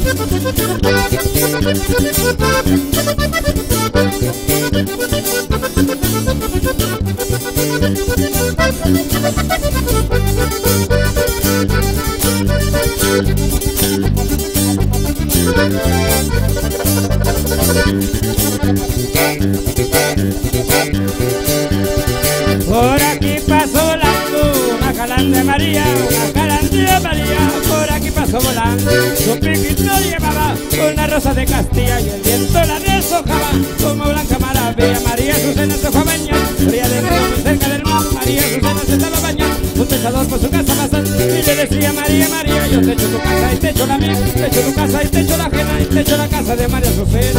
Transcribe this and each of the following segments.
Por aquí pasó volando una calandria María, una calandria María. Por aquí pasó volando, su piquito llevaba una rosa de Castilla y el viento la deshojaba como blanca maravilla. María Azucena se fue a bañar, orilla del río muy cerca del mar. María Azucena se estaba bañando, un pescador por su casa pasando y le decía: María, María, yo te echo tu casa y te echo la mía, te echo tu casa y te echo la ajena y te echo la casa de María Azucena.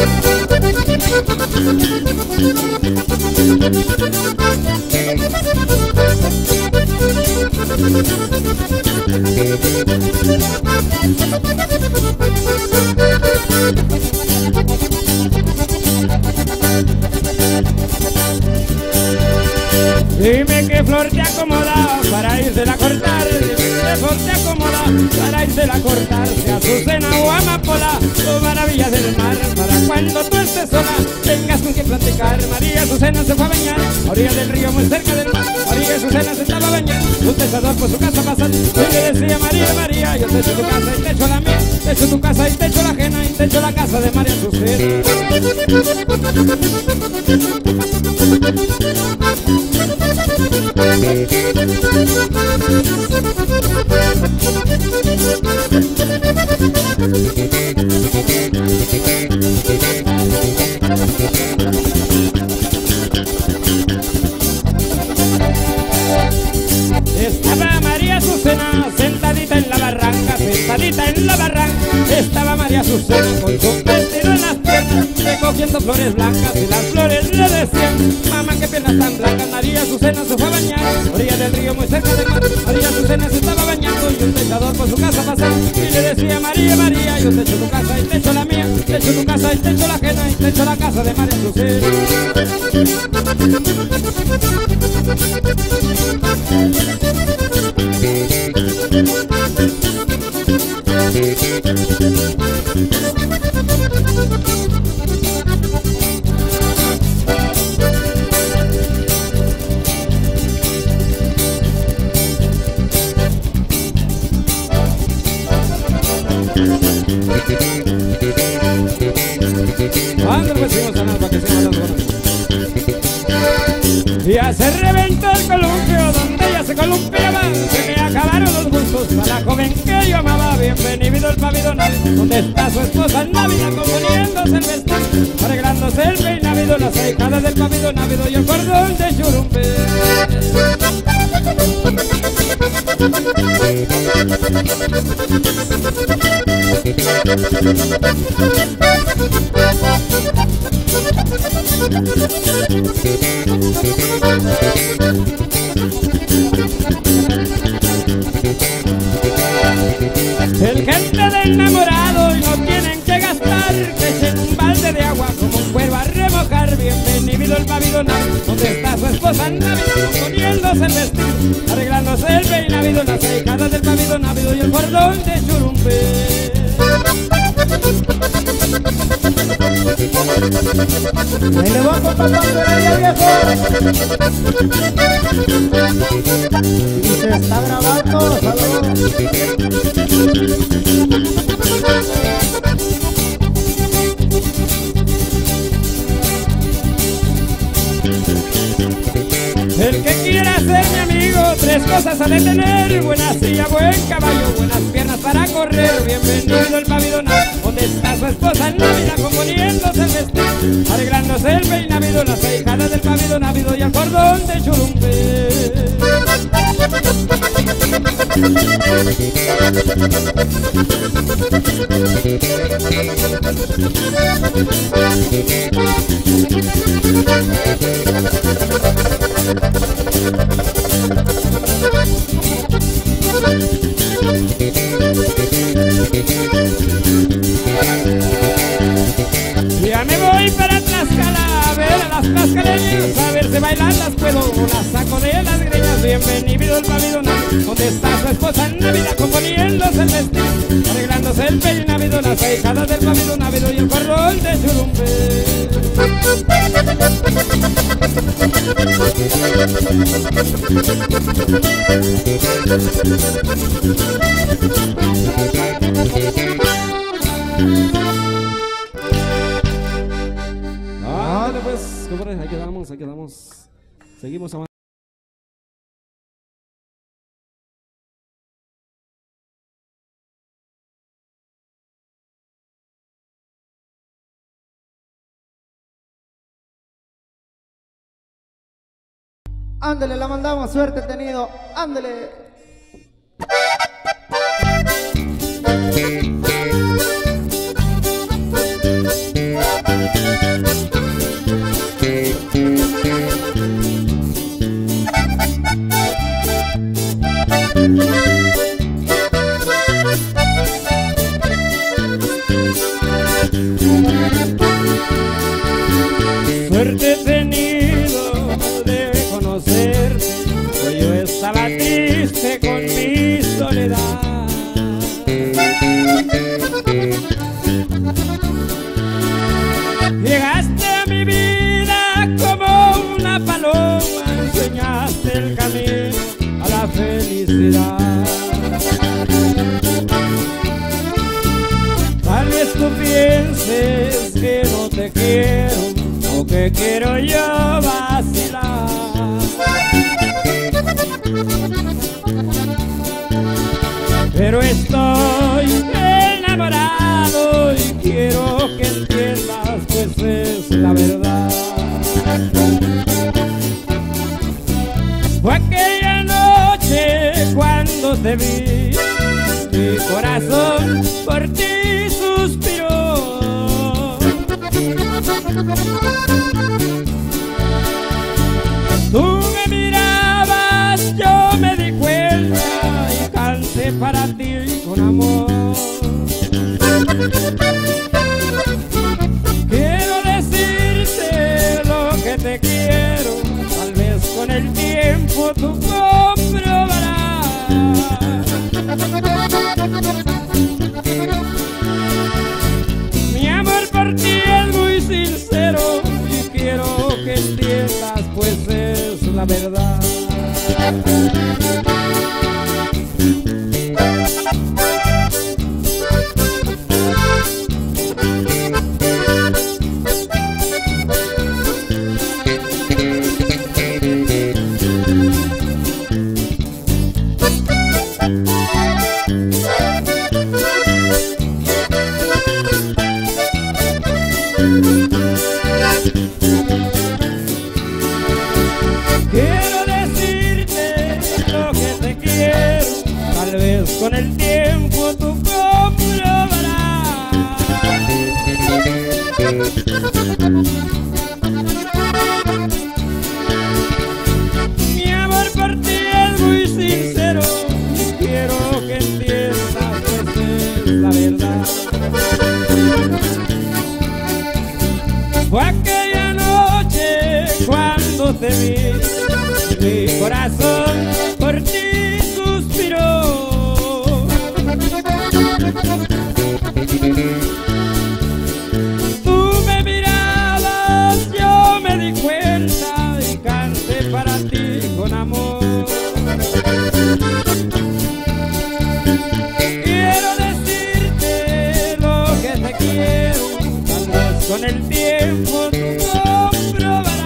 Dime qué flor te acomoda para írsela a cortar. Dime qué flor te acomoda para írsela a cortar. Sea Azucena o amapola o maravilla del mar. Para cuando tú estés sola tengas con quien platicar. María Azucena se fue a bañar a orilla del río muy cerca del mar. María Azucena se estaba bañando, un pescador por su casa pasando y le decía: María, María, yo te echo tu casa y te echo la mía, te echo tu casa y te echo la ajena y te echo la casa de María Azucena. Estaba María Azucena sentadita en la barranca, sentadita en la barranca. Estaba María Azucena con su vestido en las piernas, recogiendo flores blancas y las flores le decían: mamá, qué piernas tan blancas. María Azucena se fue a bañar, orilla del río muy cerca del mar. María Azucena se estaba bañando y un pescador por su casa pasaba y le decía: María, María, yo te echo tu casa y te echo la mía, te echo tu casa y te echo la ajena y te echo la casa de María Azucena. Ya se reventó el columpio donde ella se columpiaba. Se me acabaron los gustos a la joven que yo amaba. Bienvenido el pavidonal, donde está su esposa en Navidad, componiéndose el vestido, arreglándose el peinavido, las ahijadas del pavidonávido y el cordón de churumbe. El gente de enamorado y no tienen que gastar, que echen un balde de agua como un cuero a remojar. Bienvenido el pavidonal, donde está su esposa en Navidad, componiéndose el vestido, arreglándose el peinavido, las ahijadas del pavidonávido y el cordón de churumbe. Ahí le voy compadre, viejo. Y se está grabando, saludos. El que quiera ser mi amigo, tres cosas ha de tener: buena silla, buen caballo, buenas piernas para correr. Bienvenido el pavidonal, donde está su esposa en Navidad, componiéndose el vestido, arreglándose el peinavido, las ahijadas del pavidonávido y el cordón de churumbe. Ya me voy para Tlaxcala a ver a las tlaxcaleñas, a ver si bailan las puedo, las saco de las greñas. Bienvenido el pavidonal, donde está su esposa en Navidad, componiéndose el vestido, arreglándose el peinavido, bailando las ahijadas del pabellón ávido y el corrol de Churumbe. Dale pues, compadre, ahí quedamos, ahí quedamos. Seguimos avanzando. Ándale, la mandamos, suerte tenido, ándale. Suerte he tenido de conocerte, pues yo estaba triste con mi soledad. Llegaste a mi vida como una paloma, enseñaste el camino a la felicidad. Tal vez tú pienses que no te quiero, o que quiero yo vacilar. Pero estoy enamorado y quiero que entiendas, pues es la verdad. Fue aquella noche cuando te vi, mi corazón por ti suspiró. Tú me mirabas, yo me di cuenta y canté para ti con amor. Quiero decirte lo que te quiero, tal vez con el tiempo tú comprobarás. Mi amor por ti es muy sincero y quiero que entiendas, pues es la verdad. Quiero decirte lo que te quiero, tal vez con el tiempo tú comprobarás. Mi amor por ti es muy sincero, quiero que entiendas, pues es la verdad. Fue aquella noche cuando te vi, mi corazón por ti suspiró. Tú me mirabas, yo me di cuenta y canté para ti con amor. Quiero decirte lo que te quiero, tal vez con el tiempo tú comprobarás.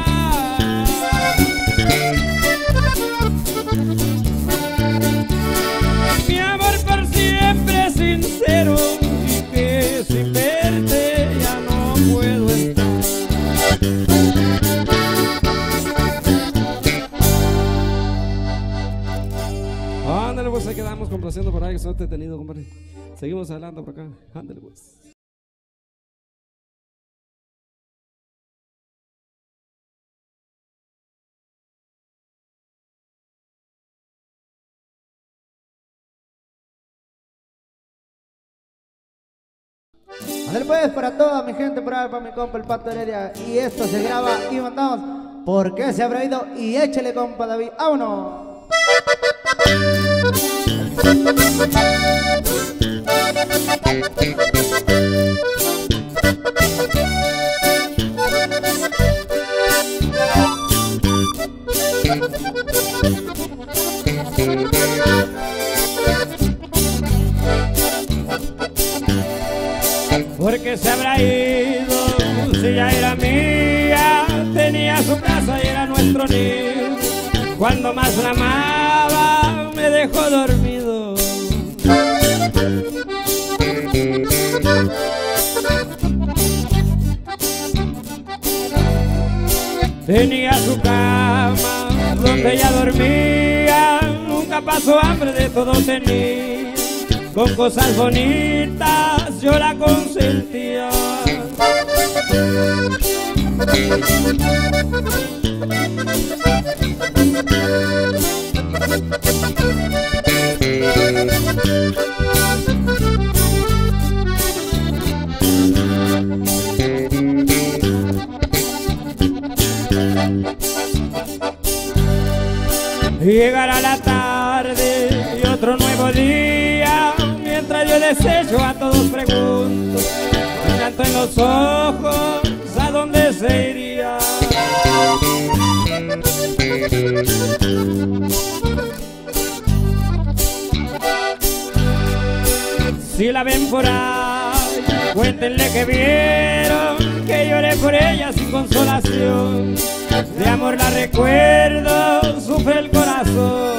Mi amor por siempre es sincero y que sin verte ya no puedo estar. Ándale pues, ahí quedamos complaciendo por ahí, que suerte tenido, compadre. Seguimos adelante por acá, ándale pues. Ándale pues, para toda mi gente, por ahí, para mi compa el Pato Heredia. Y esto se graba y mandamos. ¿Por qué se habrá ido? Y échale, compa David, ¡vámonos! porque se habrá ido, si ya era mía, tenía su casa y era nuestro nido. Cuando más la amaba, me dejó dormido. Tenía su cama donde ella dormía, nunca pasó hambre, de todo tenía. Con cosas bonitas yo la consentía. Llegará la tarde y otro nuevo día, mientras yo desecho a todos pregunto, un llanto en los ojos, ¿a dónde se iría? Si la ven por ahí, cuéntenle que vieron que lloré por ella sin consolación. De amor la recuerdo, sufre el corazón.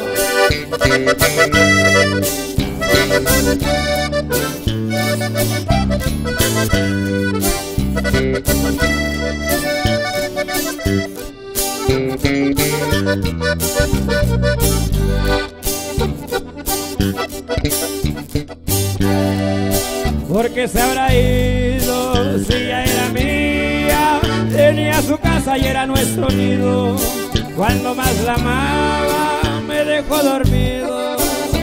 Porque se habrá ido, si ya era mía, tenía su casa y era nuestro nido. Cuando más la amaba, me dejó dormido.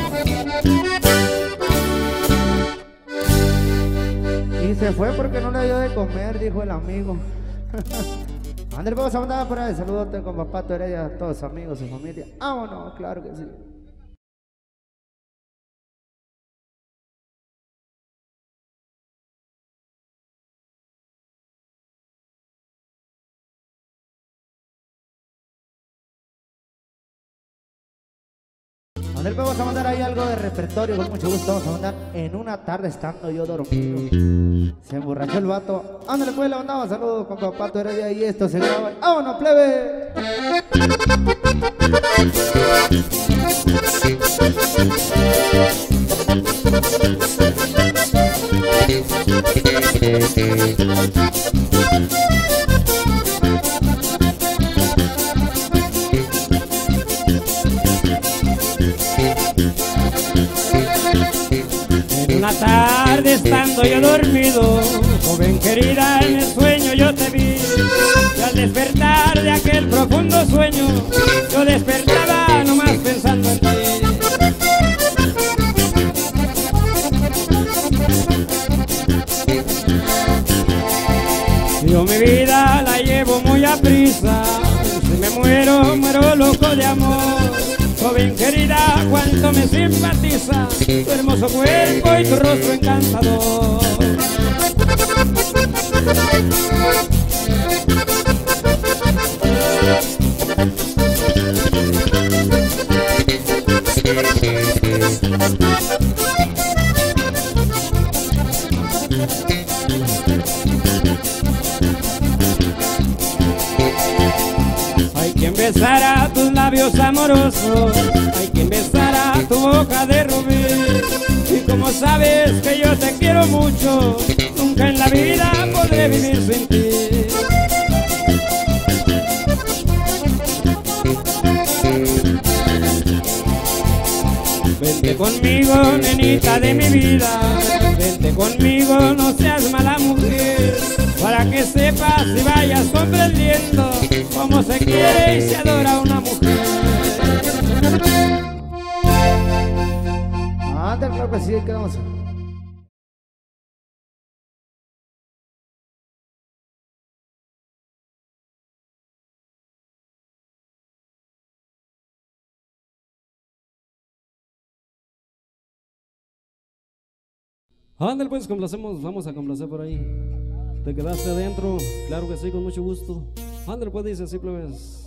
Y se fue porque no le dio de comer, dijo el amigo. Andrés, vamos a mandar por ahí. Saludote con papá Heredia, a todos sus amigos, su familia. Vámonos, claro que sí. Andrés, vamos a mandar ahí algo de repertorio, con mucho gusto. Vamos a mandar En una tarde estando yo dormido. Se emborrachó el vato. Ándale, pues, le mandamos saludos con papá Heredia y esto se graba. ¡Vámonos, plebe! En una tarde estando yo dormido, joven querida, en el sueño yo te vi. Y al despertar de aquel profundo sueño, yo despertaba nomás pensando en ti. Yo mi vida la llevo muy a prisa, si me muero, muero loco de amor. Joven querida, cuánto me simpatiza tu hermoso cuerpo y tu rostro encantador. Hay quien besara tus labios amorosos, hay quien besara tu boca de rubí. Y como sabes que yo te quiero mucho, nunca en la vida podré vivir sin ti. Vente conmigo, nenita de mi vida, vente conmigo, no seas mala mujer, para que sepas y vayas comprendiendo cómo se quiere y se adora una mujer. Anda, claro que sí, quedamos. Ándale pues, complacemos, vamos a complacer por ahí. ¿Te quedaste adentro? Claro que sí, con mucho gusto. Ándale pues, dice así, plebes.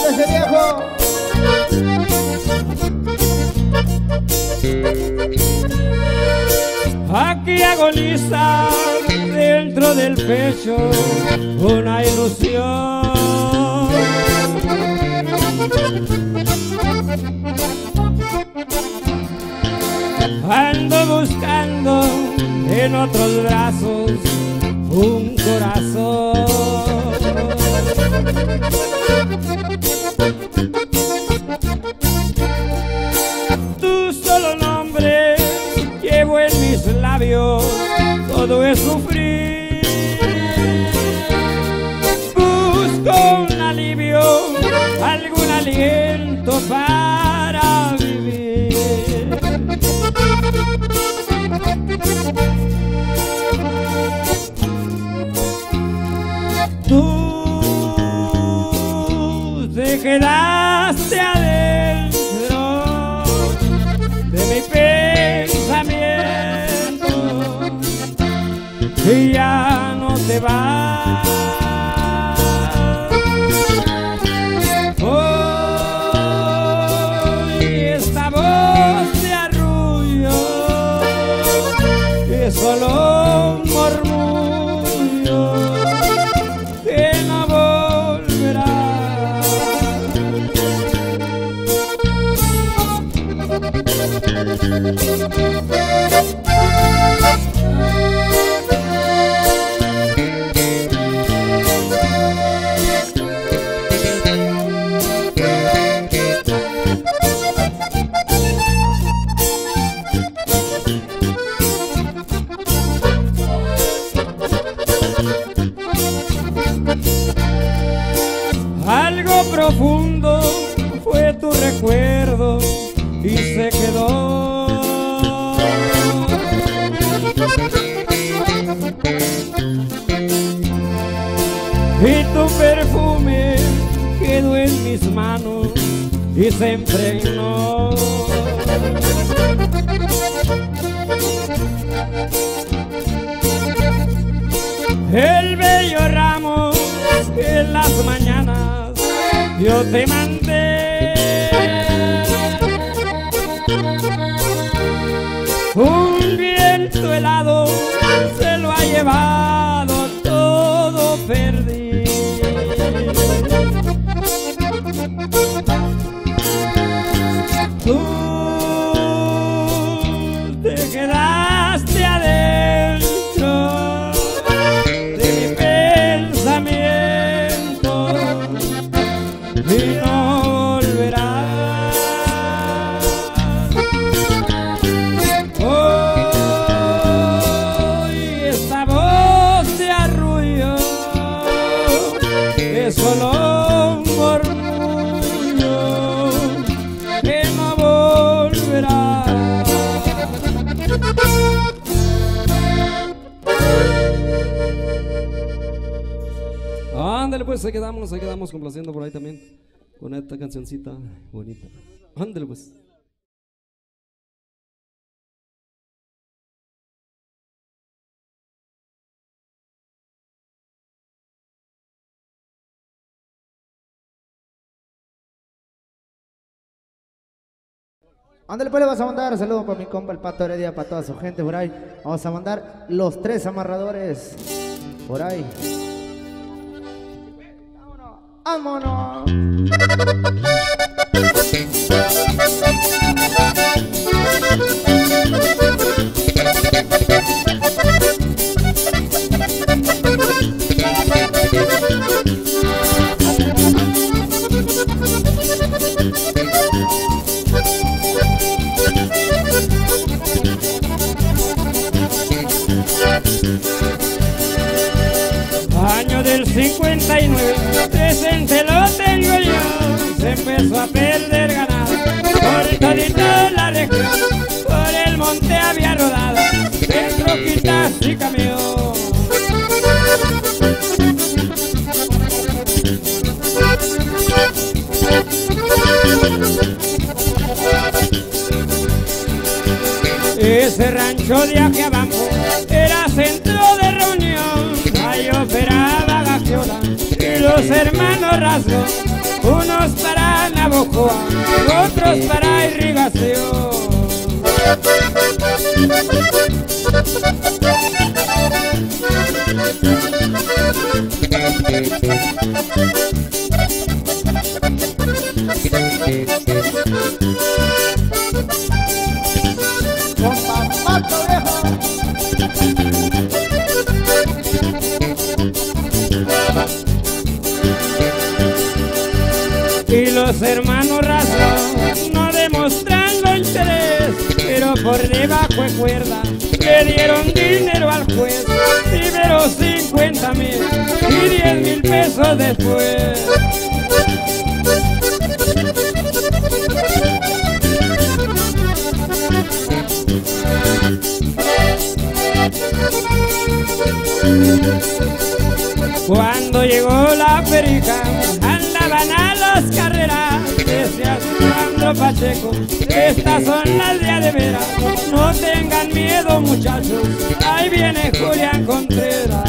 ese viejo. Aquí agoniza dentro del pecho una ilusión. Ando buscando en otros brazos un corazón. Tu solo nombre llevo en mis labios, todo es sufrir. Busco un alivio, algún aliento para vivir. Tú te quedaste adentro de mi pensamiento y ya no te vas. Hoy esta voz de arrullo es solo un murmullo que no volverá. Algo profundo fue tu recuerdo y se quedó. Y tu perfume quedó en mis manos y se impregnó. El bello ramo que en las mañanas yo te mandé, un viento helado se lo ha llevado, todo perdí. Tú te quedaste adentro de mi pensamiento y no volverás. Hoy esta voz de arrullo es solo un murmullo que no volverá. Ándale pues, ahí quedamos complaciendo por ahí también con esta cancioncita bonita. Ándale pues. Ándale pues, le vas a mandar saludos para mi compa el Pato Heredia, para toda su gente por ahí. Vamos a mandar los 3 amarradores por ahí. ¡Vámonos! Año del 59, presente lo tengo yo. Se empezó a perder ganado por todita la región. Por el monte había rodado en troquitas y camión. Ese rancho de aquí abajo era centro de reunión. Ahí operaba Gaxiola y los hermanos Rasgos unos para Navojoa, otros para irrigación. Con papato viejo. Y los hermanos Razo no demostrando interés, pero por debajo de cuerda le dieron dinero al juez, primero 50,000 y 10,000 pesos después. Cuando llegó la perija, andaban a las carreras, decía Sandro Pacheco, estas son las de veras, no tengan miedo muchachos, ahí viene Julián Contreras.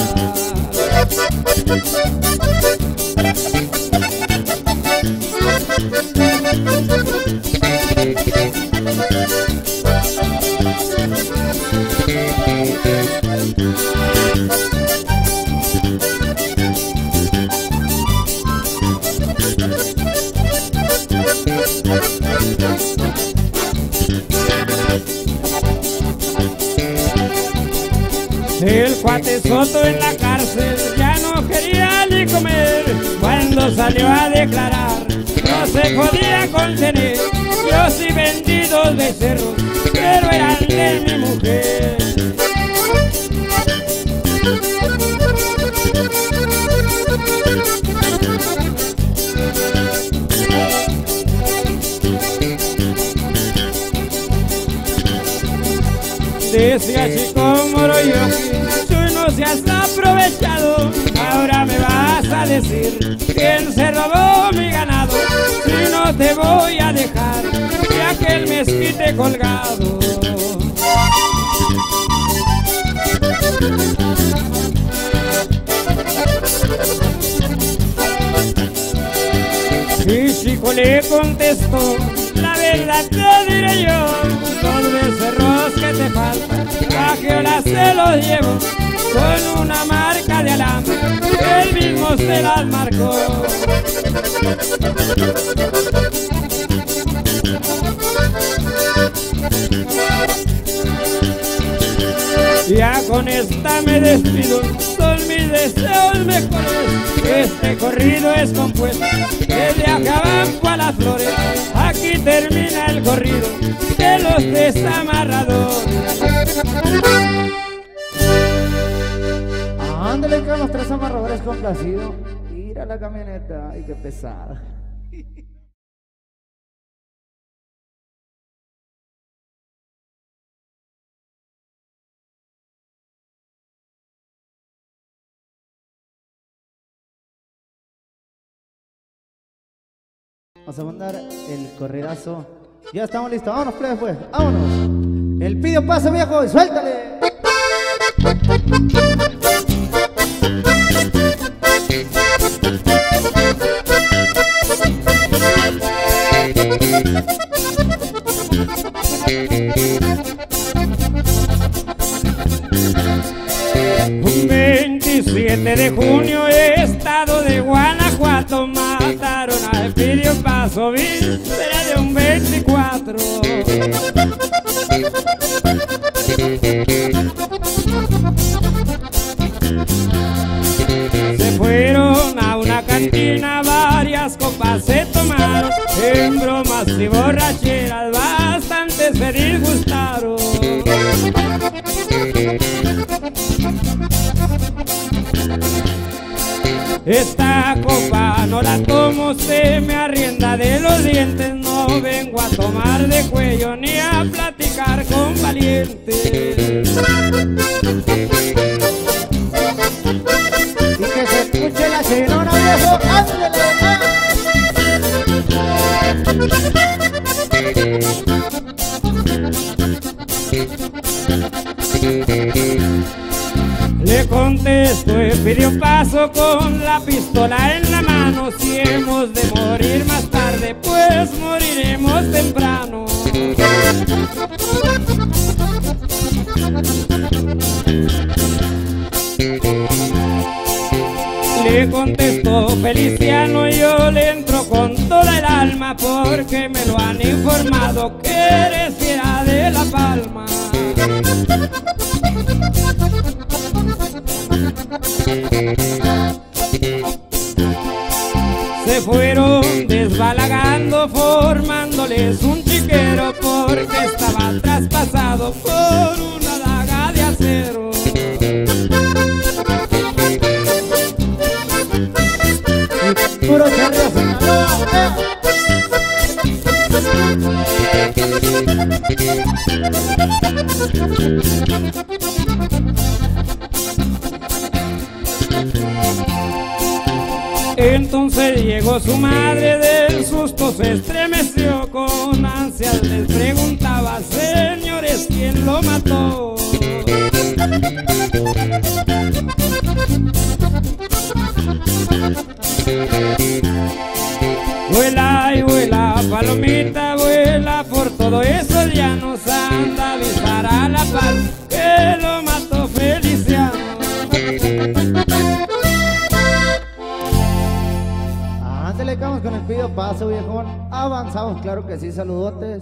El cuate Soto en la cárcel ya no quería ni comer. Cuando salió a declarar no se podía contener. Yo sí vendí 2 becerros, pero eran de mi mujer. Decía Chico Moroyoki, tú no seas aprovechado, ahora me vas a decir quién se robó mi ganado. Si no te voy a dejar de aquel mezquite colgado. Y Chico le contestó, la verdad te diré yo, 2 becerros que te faltan, a que ahora se los llevo, con una marca de alambre, él mismo se las marcó. Ya con esta me despido, son mis deseos mejores. Este corrido es compuesto desde Acabanco a Las Flores. Aquí termina el corrido de los desamarradores. Ándale con los 3 amarradores complacidos. Mira la camioneta, ay qué pesada. Vamos a mandar el corridazo. Ya estamos listos, vámonos plebe pues, vámonos. El pido paso viejo y suéltale. Un 27 de junio, estado de Guanajuato, mataron a Espidio Paso, víspera de un 24. Se fueron a una cantina, varias copas se tomaron, en bromas y borracheras bastante se disgustaron. Esta copa no la tomo, se me arrienda de los dientes. No vengo a tomar de cuello ni a platicar con valientes. Y que se escuche la chinona viejo, ándale. Le contesto, Espidio Paso con la pistola en la mano. hermanos, si hemos de morir más tarde, pues moriremos temprano. Le contestó Feliciano, yo le entro con toda el alma, porque me lo han informado que eres fiera de La Palma. Se fueron desbalagando, formándoles un chiquero, porque estaba traspasado por una daga de acero. Puro charro, Sinaloa. Entonces llegó su madre, del susto se estremeció, con ansias les preguntaba: señores, ¿quién lo mató? Vuela y vuela, palomita, vuela por todo eso, ya nos anda a avisar a La Paz que lo mató Feliciano. Ándale, vamos con el pido paso, viejón. Avanzamos, claro que sí, saludotes.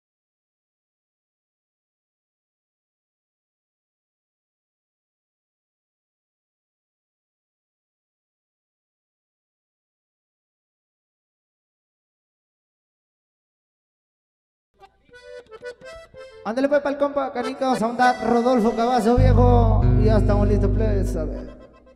Ándale pues para el compa Canica, vamos a mandar Rodolfo Cavazo, viejo. Y ya estamos listos, plebes, a ver.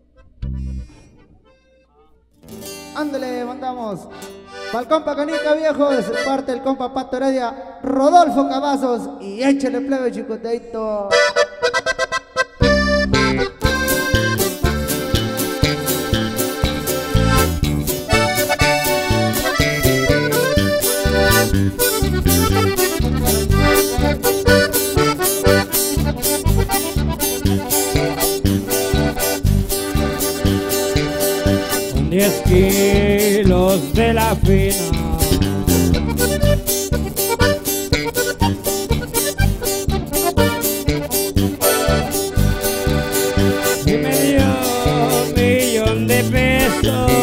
Ándale, mandamos para el compa Canica, viejo, de su parte el compa Pato Heredia, Rodolfo Cavazos. Y échale, plebe, chicoteito. Con 10 kilos de la fina, y medio millón de pesos.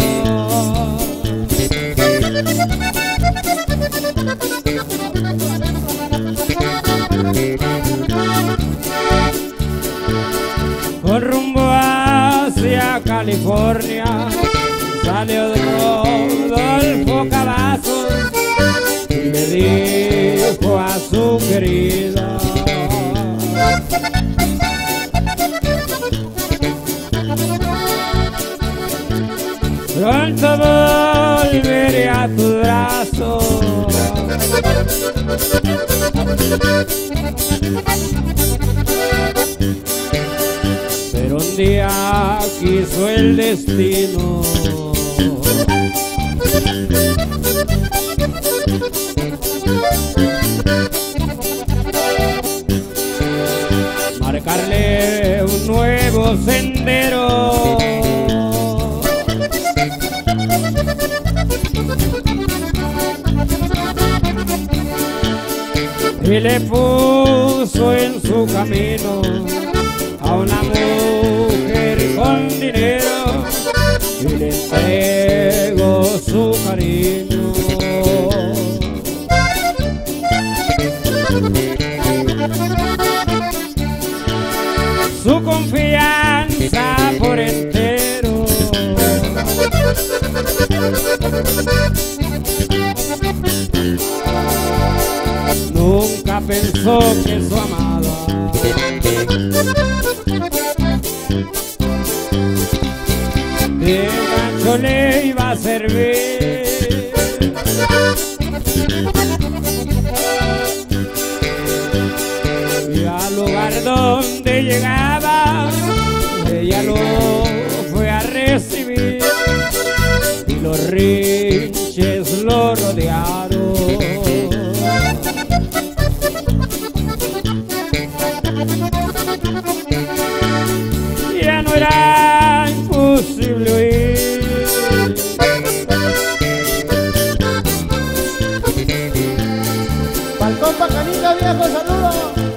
Con rumbo hacia California salió Rodolfo Cavazos y le dijo a su querida: pronto volveré a tu brazo. Pero un día quiso el destino marcarle un nuevo sendero. Y le puso en su camino a una mujer con dinero y le entregó su cariño. Su confianza por entero. Nunca pensó que su amada de gancho le iba a servir. Y al lugar donde llegaba, ella lo fue a recibir y los rinches lo rodearon. Ya no era imposible huir. el compa Canica, viejo, saludos.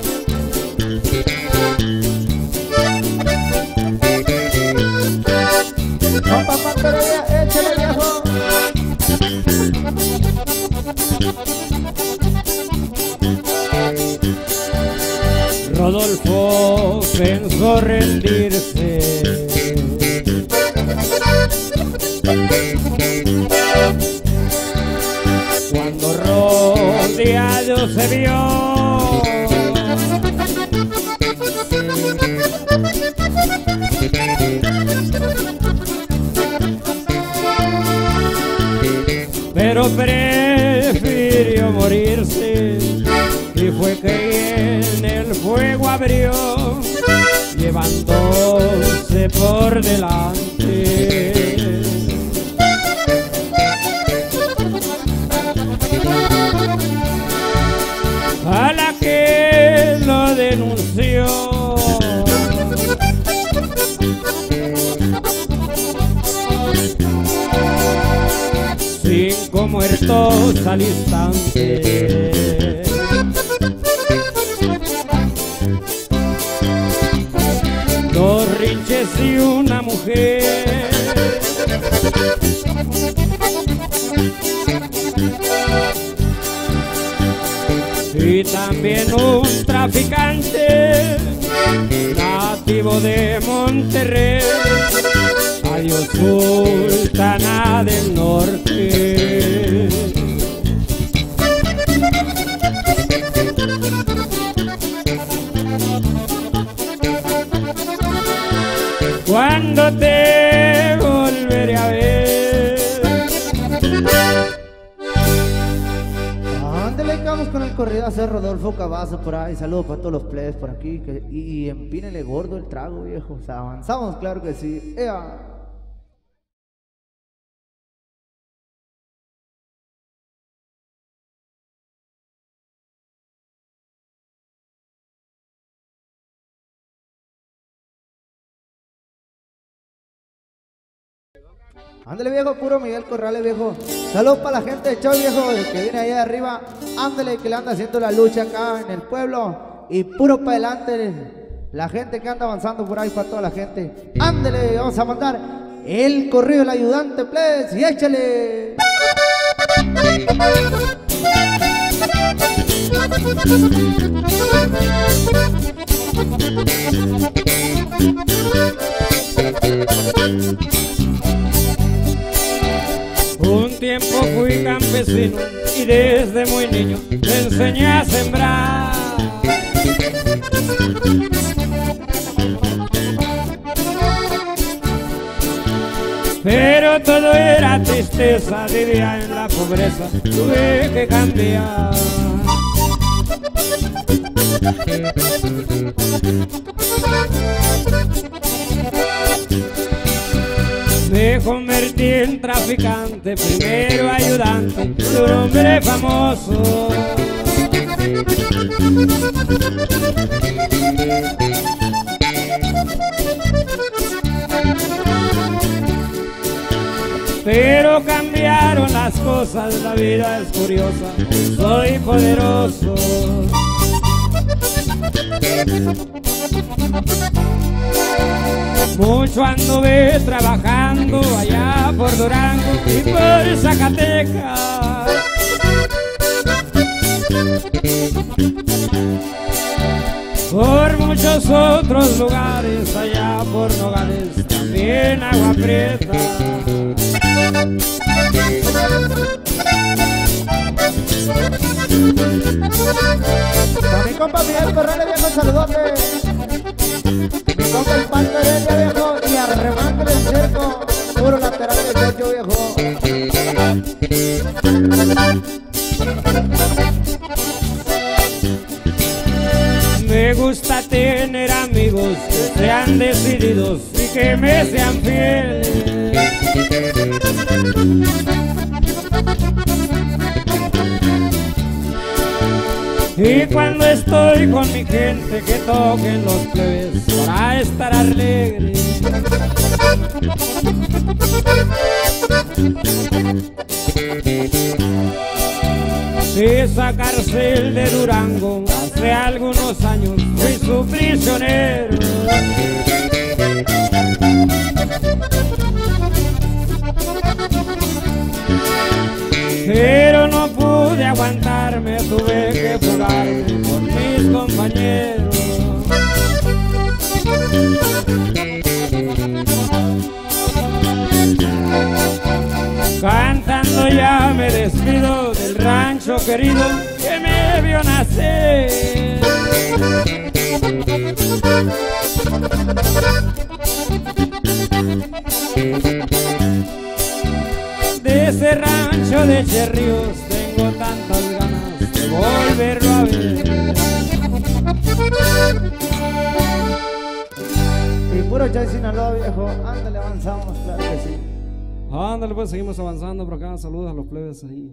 Compa Pato Heredia, échale, viejo. Rodolfo pensó rendirse, cuando rodeado se vio pero prefirió morirse, y fue que en el fuego abrió, llevándose por delante a la que lo denunció. Cinco muertos al instante, dos rinches y una mujer, y también un traficante nativo de Monterrey. Adiós, Sultana del Norte. ¿Cuándo te volveré a ver? Ándale, vamos con el corridazo de Rodolfo Cavazo por ahí. Saludos para todos los plebes por aquí. Y empínele gordo el trago, viejo. O sea, avanzamos, claro que sí. ¡Ea! Ándale, viejo, puro Miguel Corrales, viejo. Saludos para la gente de Chau, viejo, que viene allá de arriba. Ándale, que le anda haciendo la lucha acá en el pueblo. Y puro para adelante, la gente que anda avanzando por ahí, para toda la gente. Ándale, vamos a mandar el corrido del ayudante, please, y échale. Un tiempo fui campesino y desde muy niño te enseñé a sembrar. Pero todo era tristeza, vivía en la pobreza, tuve que cambiar. Me convertí en traficante, primero ayudante de un hombre famoso. Pero cambiaron las cosas, la vida es curiosa, soy poderoso. Mucho anduve trabajando allá por Durango y por Zacatecas. Por muchos otros lugares, allá por Nogales, también Agua Prieta. Para mi compa Miguel Corrales, viejo, saludote. Mi compa el Pato Heredia, viejo, y arremándole el cerco, puro lateral derecho, viejo. Me gusta tener amigos que sean decididos y que me sean fieles. Y cuando estoy con mi gente, que toquen los plebes para estar alegre. esa cárcel de Durango, hace algunos años fui su prisionero. Pero no pude aguantarme, tuve que fugarme con mis compañeros. Cantando ya me despido del rancho querido que me vio nacer. De ese rancho de Cherríos tengo tantas ganas de volverlo a ver. Y puro Chay Sinaloa, viejo. Ándale, avanzamos, claro que sí. Ándale, pues seguimos avanzando por acá. Saludos a los plebes ahí.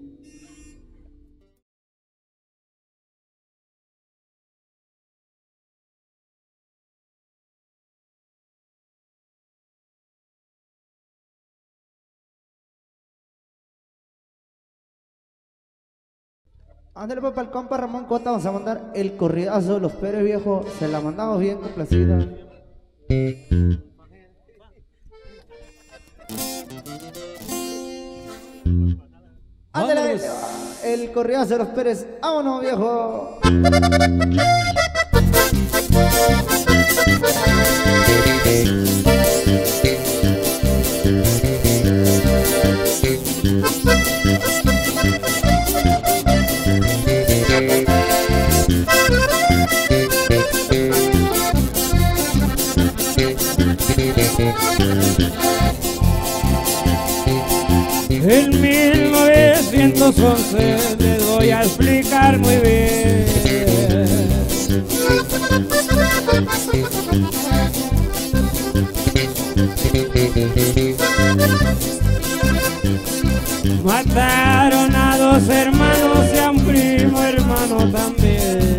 Ándale, pues, para el compa Ramón Cota vamos a mandar el corridazo de los Pérez, viejo. Se la mandamos bien complacida. Ándale, el corridazo de los Pérez. ¡Vámonos, viejo! En 1911 les voy a explicar muy bien. Mataron a dos hermanos y a un primo hermano también.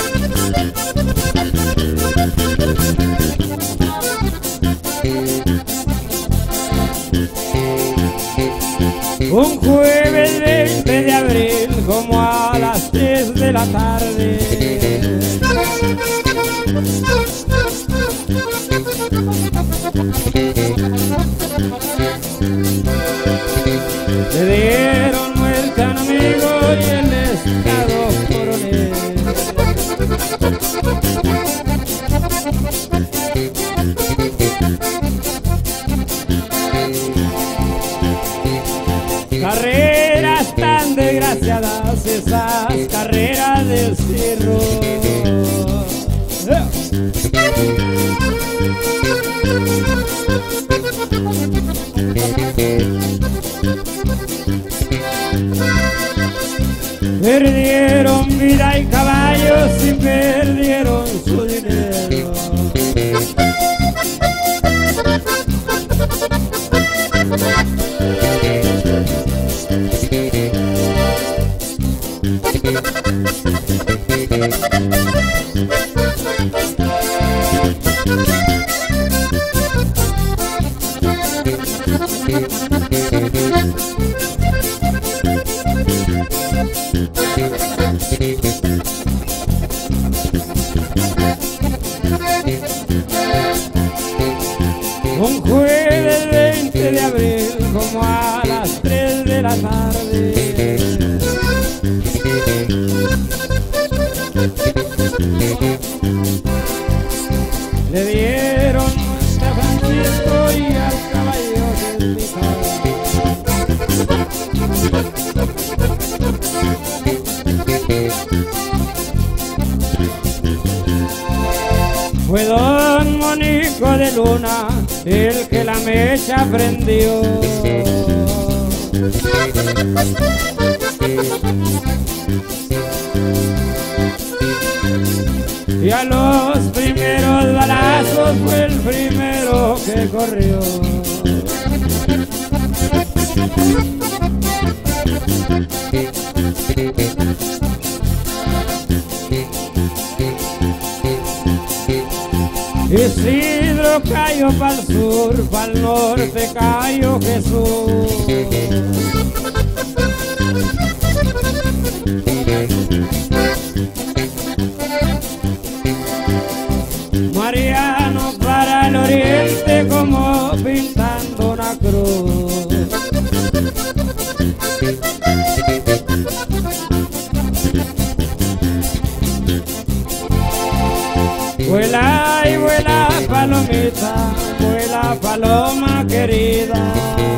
Un jueves 20 de abril, como a las 3 de la tarde. Le dieron muerte a un amigo y el estado coronel. Carreras tan desgraciadas, esas carreras del cerro. Perdieron vida y caballos y perdieron su dinero. Un jueves 20 de abril, como a las 3 de la tarde. Le dieron muerte a Francisco y al caballo del Pizarro. Fue don Mónico de Luna el que la mecha prendió. Y a los primeros balazos fue el primero que corrió. Isidro cayó pa'l sur, pa'l norte cayó Jesús. Mariano para el oriente como pintando una cruz. Vuela y vuela palomita, vuela paloma querida.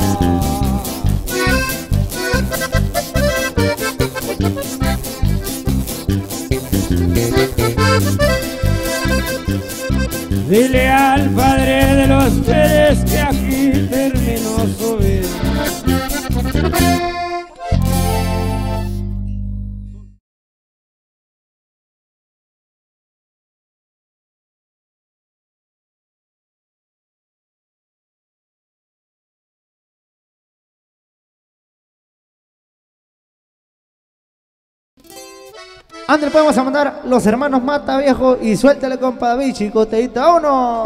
Dile al padre de los Pérez que aquí terminó su vida. André, podemos a mandar los hermanos Mata, viejo, y suéltale, compa David, chico, teíta, ¡vámonos!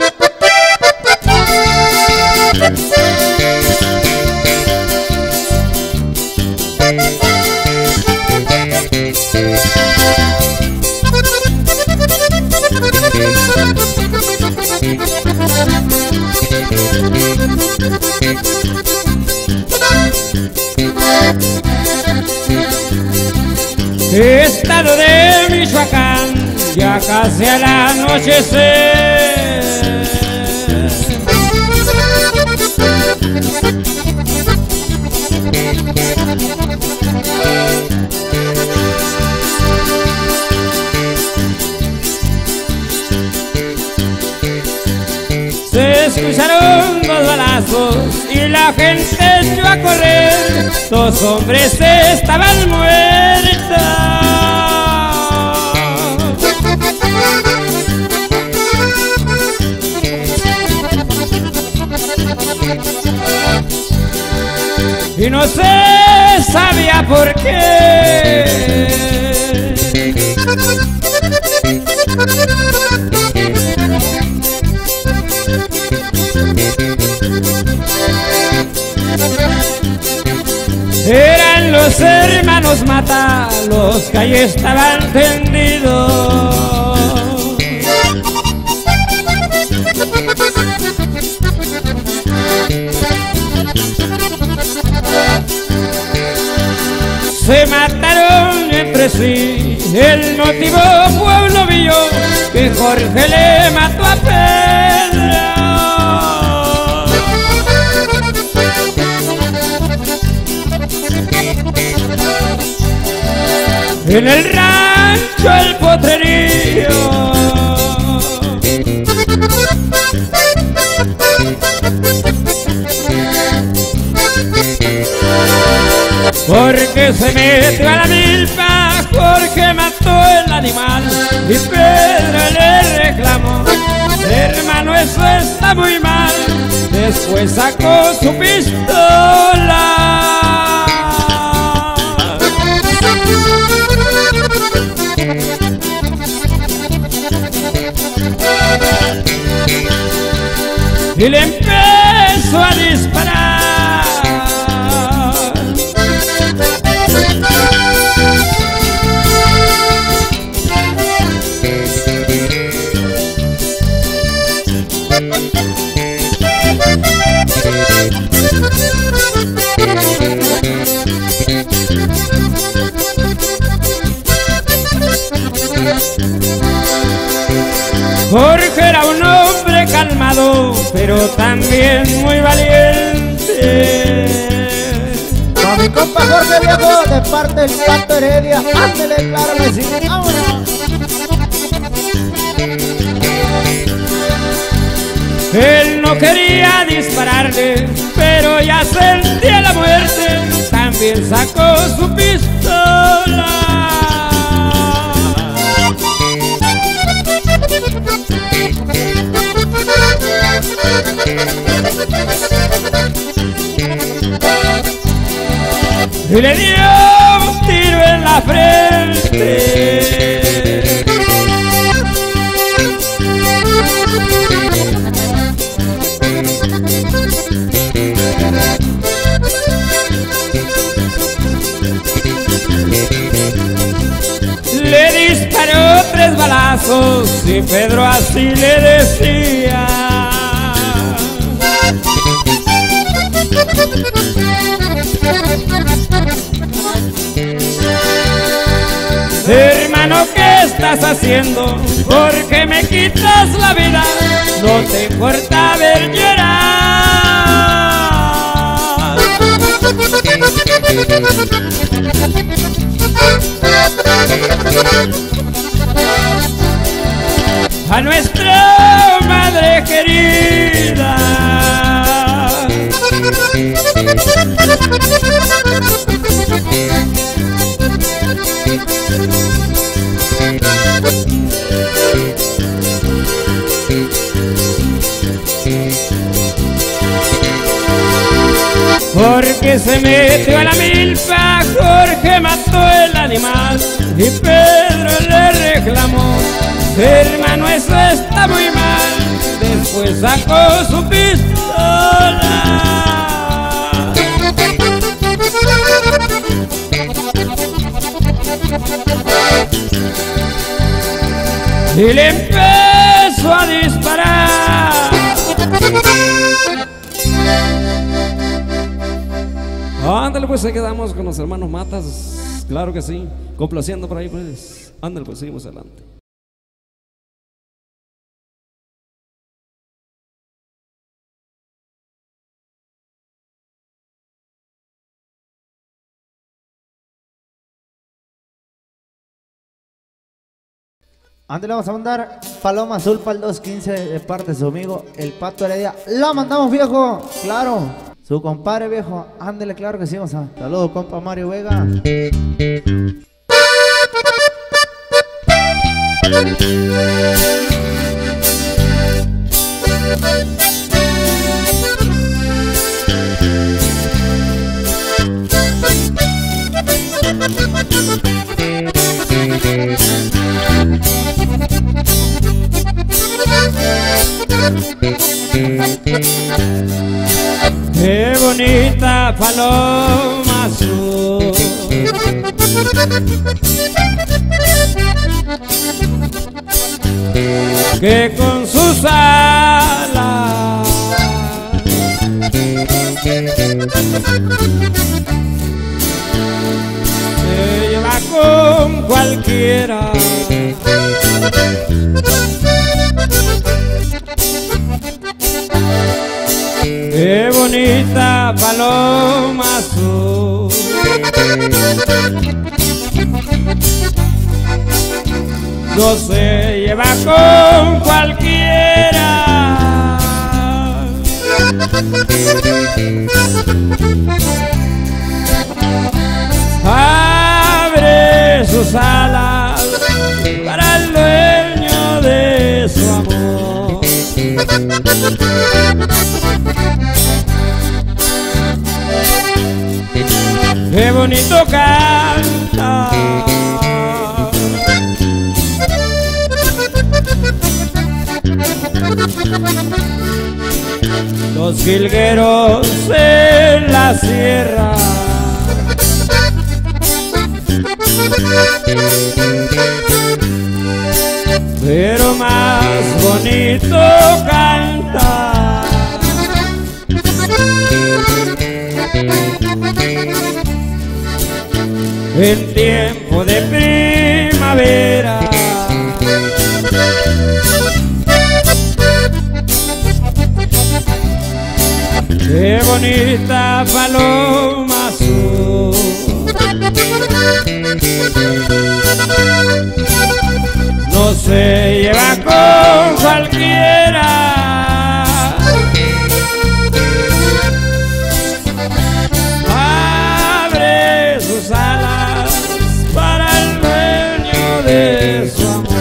Estado de Michoacán, ya casi al anochecer. Se escucharon dos balazos y la gente echó a correr. Dos hombres estaban muertos. Y no se sabía por qué. Eran los hermanos Mata, los que allí estaban tendidos. Se mataron entre sí, el motivo fue un novillo que Jorge le mató a Pedro. En el rancho El Potrerío. Porque se metió a la milpa, Jorge mató el animal y Pedro le reclamó: hermano, eso está muy mal. Después sacó su pistola. Y le empezó a disparar. Jorge era un hombre calmado, pero también muy valiente. A mi compa Jorge, viejo, de parte del Pato Heredia, ándele, claro que sí, vámonos. Él no quería dispararle, pero ya sentía la muerte. También sacó su pistola. Y le dio un tiro en la frente. brazos y Pedro así le decía: hermano, ¿qué estás haciendo? ¿Por qué me quitas la vida? No te importa ver llorar a nuestra madre querida. Porque se metió a la milpa, Jorge mató el animal y Pedro le reclamó: hermano, eso está muy mal. Después sacó su pistola y le empezó a disparar. Ándale, pues ahí quedamos con los hermanos Matas, claro que sí, complaciendo por ahí, pues. Ándale, pues seguimos adelante. Antes le vamos a mandar Paloma Azul para el 215 de parte de su amigo el Pato Heredia. ¡La mandamos, viejo! ¡Claro! Su compadre, viejo. Ándele, claro que sí. Vamos a... Saludos, compa Mario Vega. Qué bonita paloma azul, que con sus alas se lleva con cualquiera. Qué bonita paloma azul, no se lleva con cualquiera. Abre sus alas para el dueño de su amor. Qué bonito canta, los jilgueros en la sierra. Pero más bonito canta en tiempo de primavera. Qué bonita paloma azul, no se lleva con cualquiera. Abre sus alas para el dueño de su amor.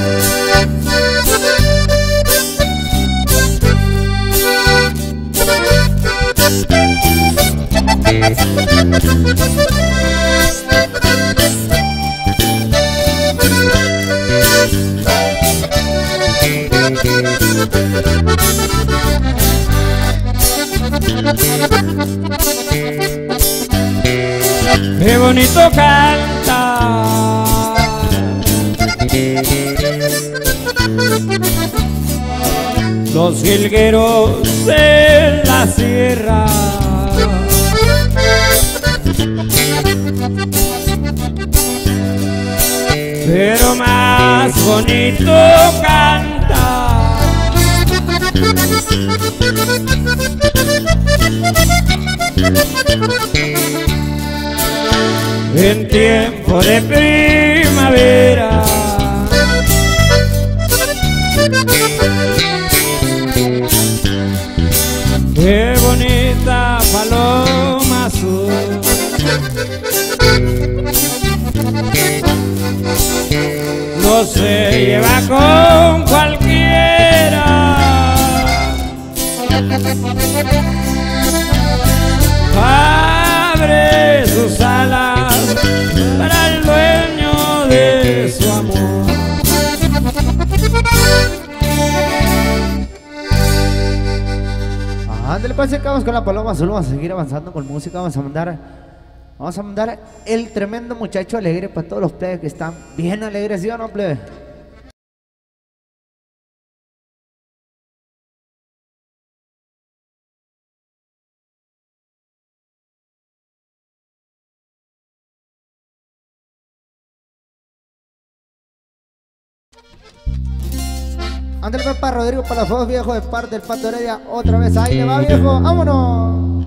Qué bonito canta los jilgueros en la sierra. Pero más bonito canta en tiempo de primavera. Qué bonita paloma azul, no se lleva con cualquiera. Abre sus alas para el dueño de su amor. Ándale, pues acabamos con la paloma azul. Vamos a seguir avanzando con música. Vamos a mandar el tremendo muchacho alegre para todos los plebes que están bien alegres, ¿sí o no, plebe? Ándale, pues, para Rodrigo Palafox, viejo, de parte del Pato Heredia. Otra vez, ahí le va, viejo, vámonos.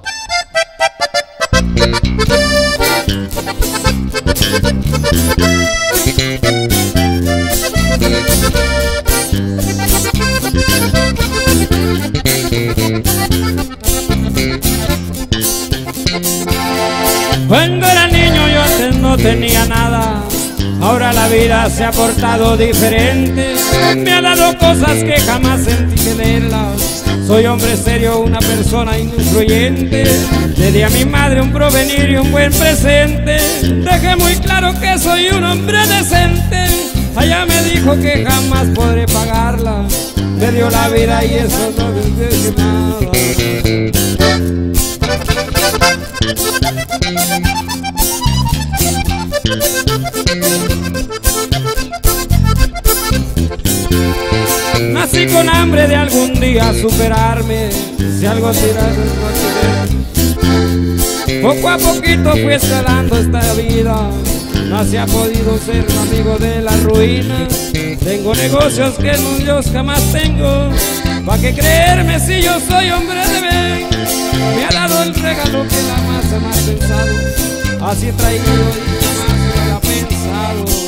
Cuando era niño yo antes no tenía nada, ahora la vida se ha portado diferente. Me ha dado cosas que jamás sentí tenerlas. Soy hombre serio, una persona influyente. Le di a mi madre un porvenir y un buen presente. Dejé muy claro que soy un hombre decente. Allá me dijo que jamás podré pagarla. Me dio la vida y eso no me dice nada. Nací con hambre de algún día superarme, si algo tirarme no. Poco a poquito fui escalando esta vida, no se ha podido ser un amigo de la ruina. Tengo negocios que yo jamás tengo, ¿pa' qué creerme si yo soy hombre de bien? Me ha dado el regalo que la masa me ha pensado, así he traído y jamás me lo ha pensado.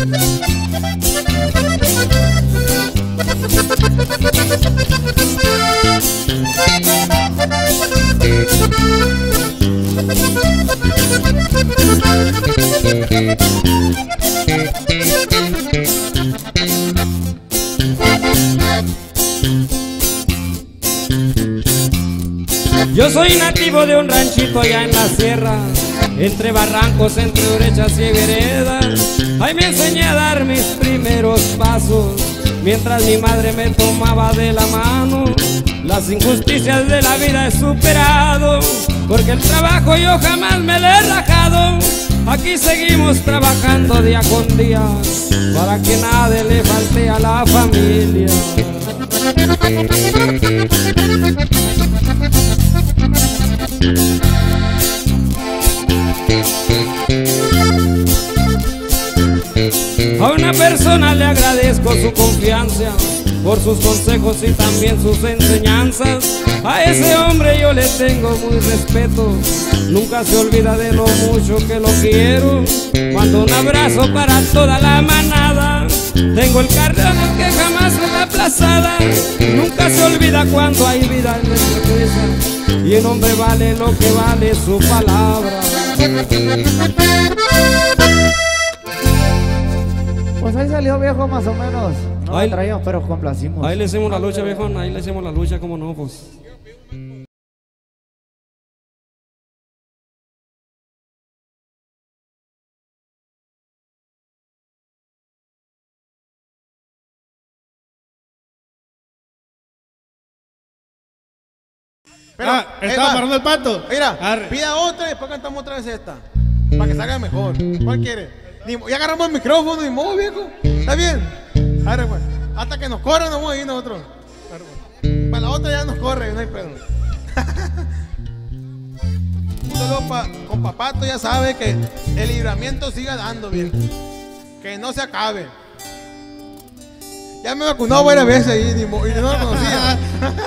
Yo soy nativo de un ranchito allá en la sierra, entre barrancos, entre brechas y veredas. Ahí me enseñé a dar mis primeros pasos, mientras mi madre me tomaba de la mano. Las injusticias de la vida he superado, porque el trabajo yo jamás me lo he rajado. Aquí seguimos trabajando día con día, para que nada le falte a la familia. A una persona le agradezco su confianza, por sus consejos y también sus enseñanzas. A ese hombre yo le tengo muy respeto, nunca se olvida de lo mucho que lo quiero. Mando un abrazo para toda la manada, tengo el carrón que jamás me da aplazada. Nunca se olvida cuando hay vida en nuestra cabeza, y el hombre vale lo que vale su palabra. Pues ahí salió, viejo, más o menos. No ahí, lo traíamos, pero complacimos. Ahí le hicimos la lucha, viejo, ahí le hicimos la lucha, como no, pues. Estaba amarrando el pato. Mira, Arre. pida otra y después cantamos otra vez esta, para que salga mejor. ¿Cuál quiere? Ya agarramos el micrófono, ni modo, viejo. ¿Está bien? Arre, pues. Hasta que nos corran, nos vamos a ir nosotros. Arre, pues. otra ya nos corre, no hay pedo. Un saludo con Papato, ya sabe que el libramiento siga dando, bien. Que no se acabe. Ya me vacunó varias veces y no lo conocía.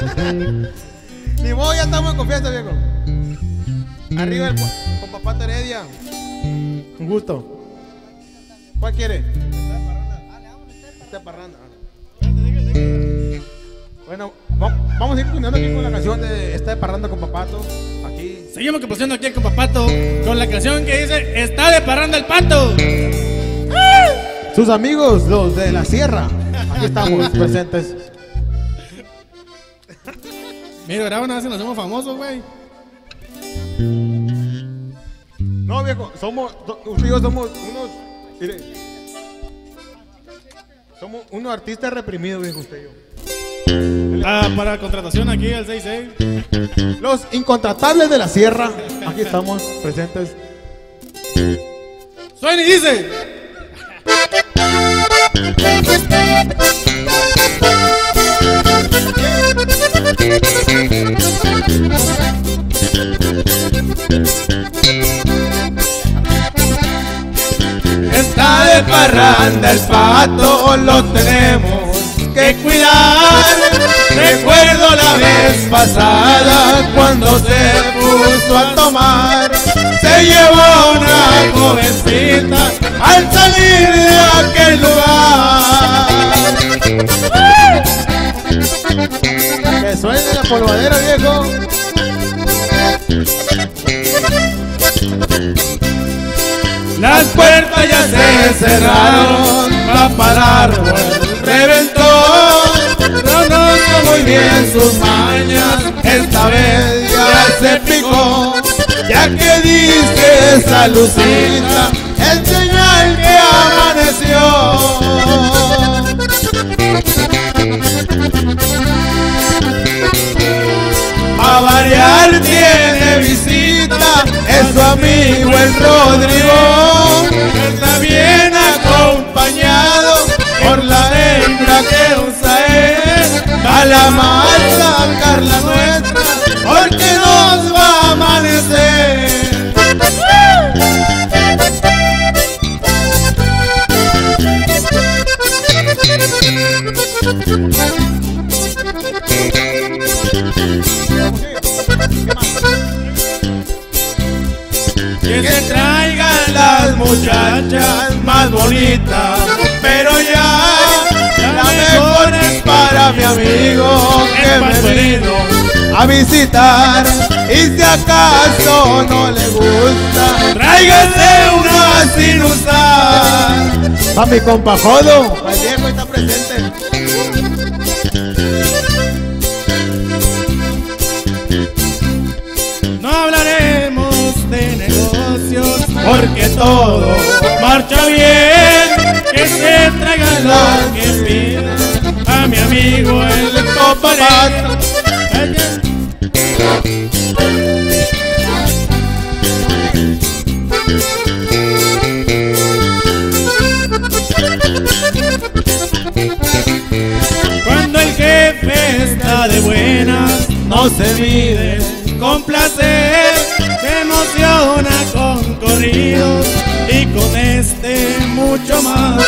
Ni modo, ya estamos en confianza, viejo. Arriba con Papato Heredia. Un gusto. ¿Cuál quiere? Esta parranda. Bueno, vamos a ir continuando aquí con la canción de Esta de Parranda con Papato. Aquí. Seguimos complaciendo aquí con Papato con la canción que dice Está de parranda el pato. Sus amigos, los de la sierra. Aquí estamos presentes. Mira, ahora una vez nos hacemos famosos, güey. No, viejo, usted y yo somos unos. Mire, somos unos artistas reprimidos, viejo, usted y yo. Para contratación aquí al 66. Los incontratables de la sierra. Aquí estamos presentes. Suena y dice. Está de parranda el pato, lo tenemos que cuidar. Recuerdo la vez pasada cuando se puso a tomar. Se llevó una jovencita al salir de aquel lugar. Que suene la polvadera, viejo. Las puertas ya se cerraron, va para árbol reventó. Conozco muy bien sus mañas, esta vez ya se picó. Ya que dice esa lucita, el señal que amaneció. A variar tiene visita, es su amigo el Rodrigo. Está bien acompañado por la hembra que usa él. A la más sacar la nuestra, porque nos va a amanecer. Que se traigan las muchachas más bonitas, pero ya la mejor es para mi amigo que me vino a visitar. Y si acaso no le gusta, tráigase una sin usar. A mi compa Jodo, el viejo está presente. No hablaremos de negocios Porque todo marcha bien. Que se traigan lo que pidan a mi amigo el Papato. Cuando el jefe está de buenas, No se mide con placer, se emociona con corridos y con este mucho más.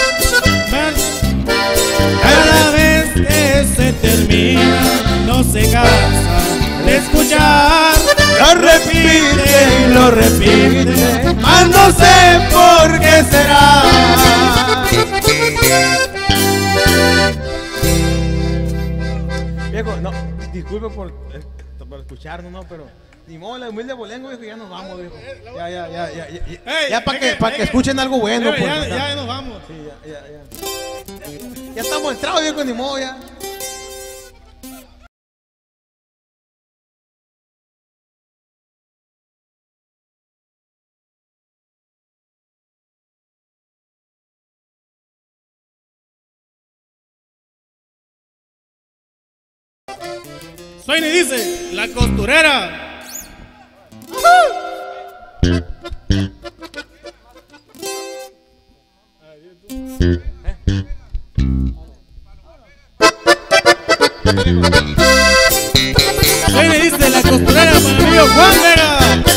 Cada vez que se termina, no se cansa de escuchar. Lo repite y lo repite, mas no sé por qué será. Viejo, no, disculpe por escucharnos, no, pero ni modo, la humilde bolengo, viejo, ya nos vamos, viejo. Ya para que escuchen algo bueno, pues. Ya nos vamos. Sí, ya estamos entrados, viejo, ni modo, ya. Suena y dice, la costurera. Juan Vega.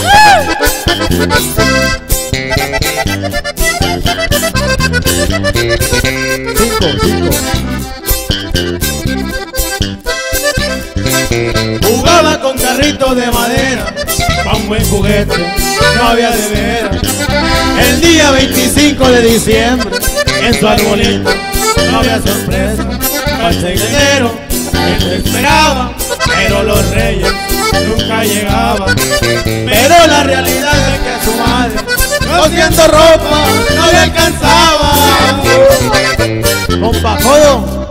Jugaba con carritos de madera, pa' un buen juguete no había de veras. El día 25 de diciembre, en su arbolito no había sorpresa. Al secretero, él se esperaba, pero los reyes nunca llegaban. Pero la realidad es que a su madre, cosiendo ropa, no le alcanzaba. Compa Jodo.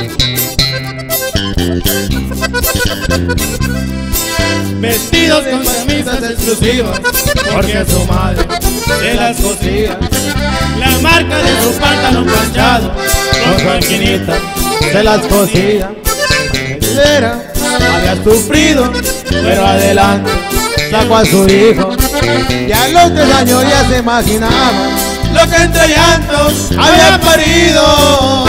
Vestidos con camisas exclusivas, porque su madre se las cosía. La marca de su pantalón planchado, con su alquinita se las cosía. Había sufrido, pero adelante sacó a su hijo. Y a los 3 años ya se imaginaba lo que entre llantos había parido.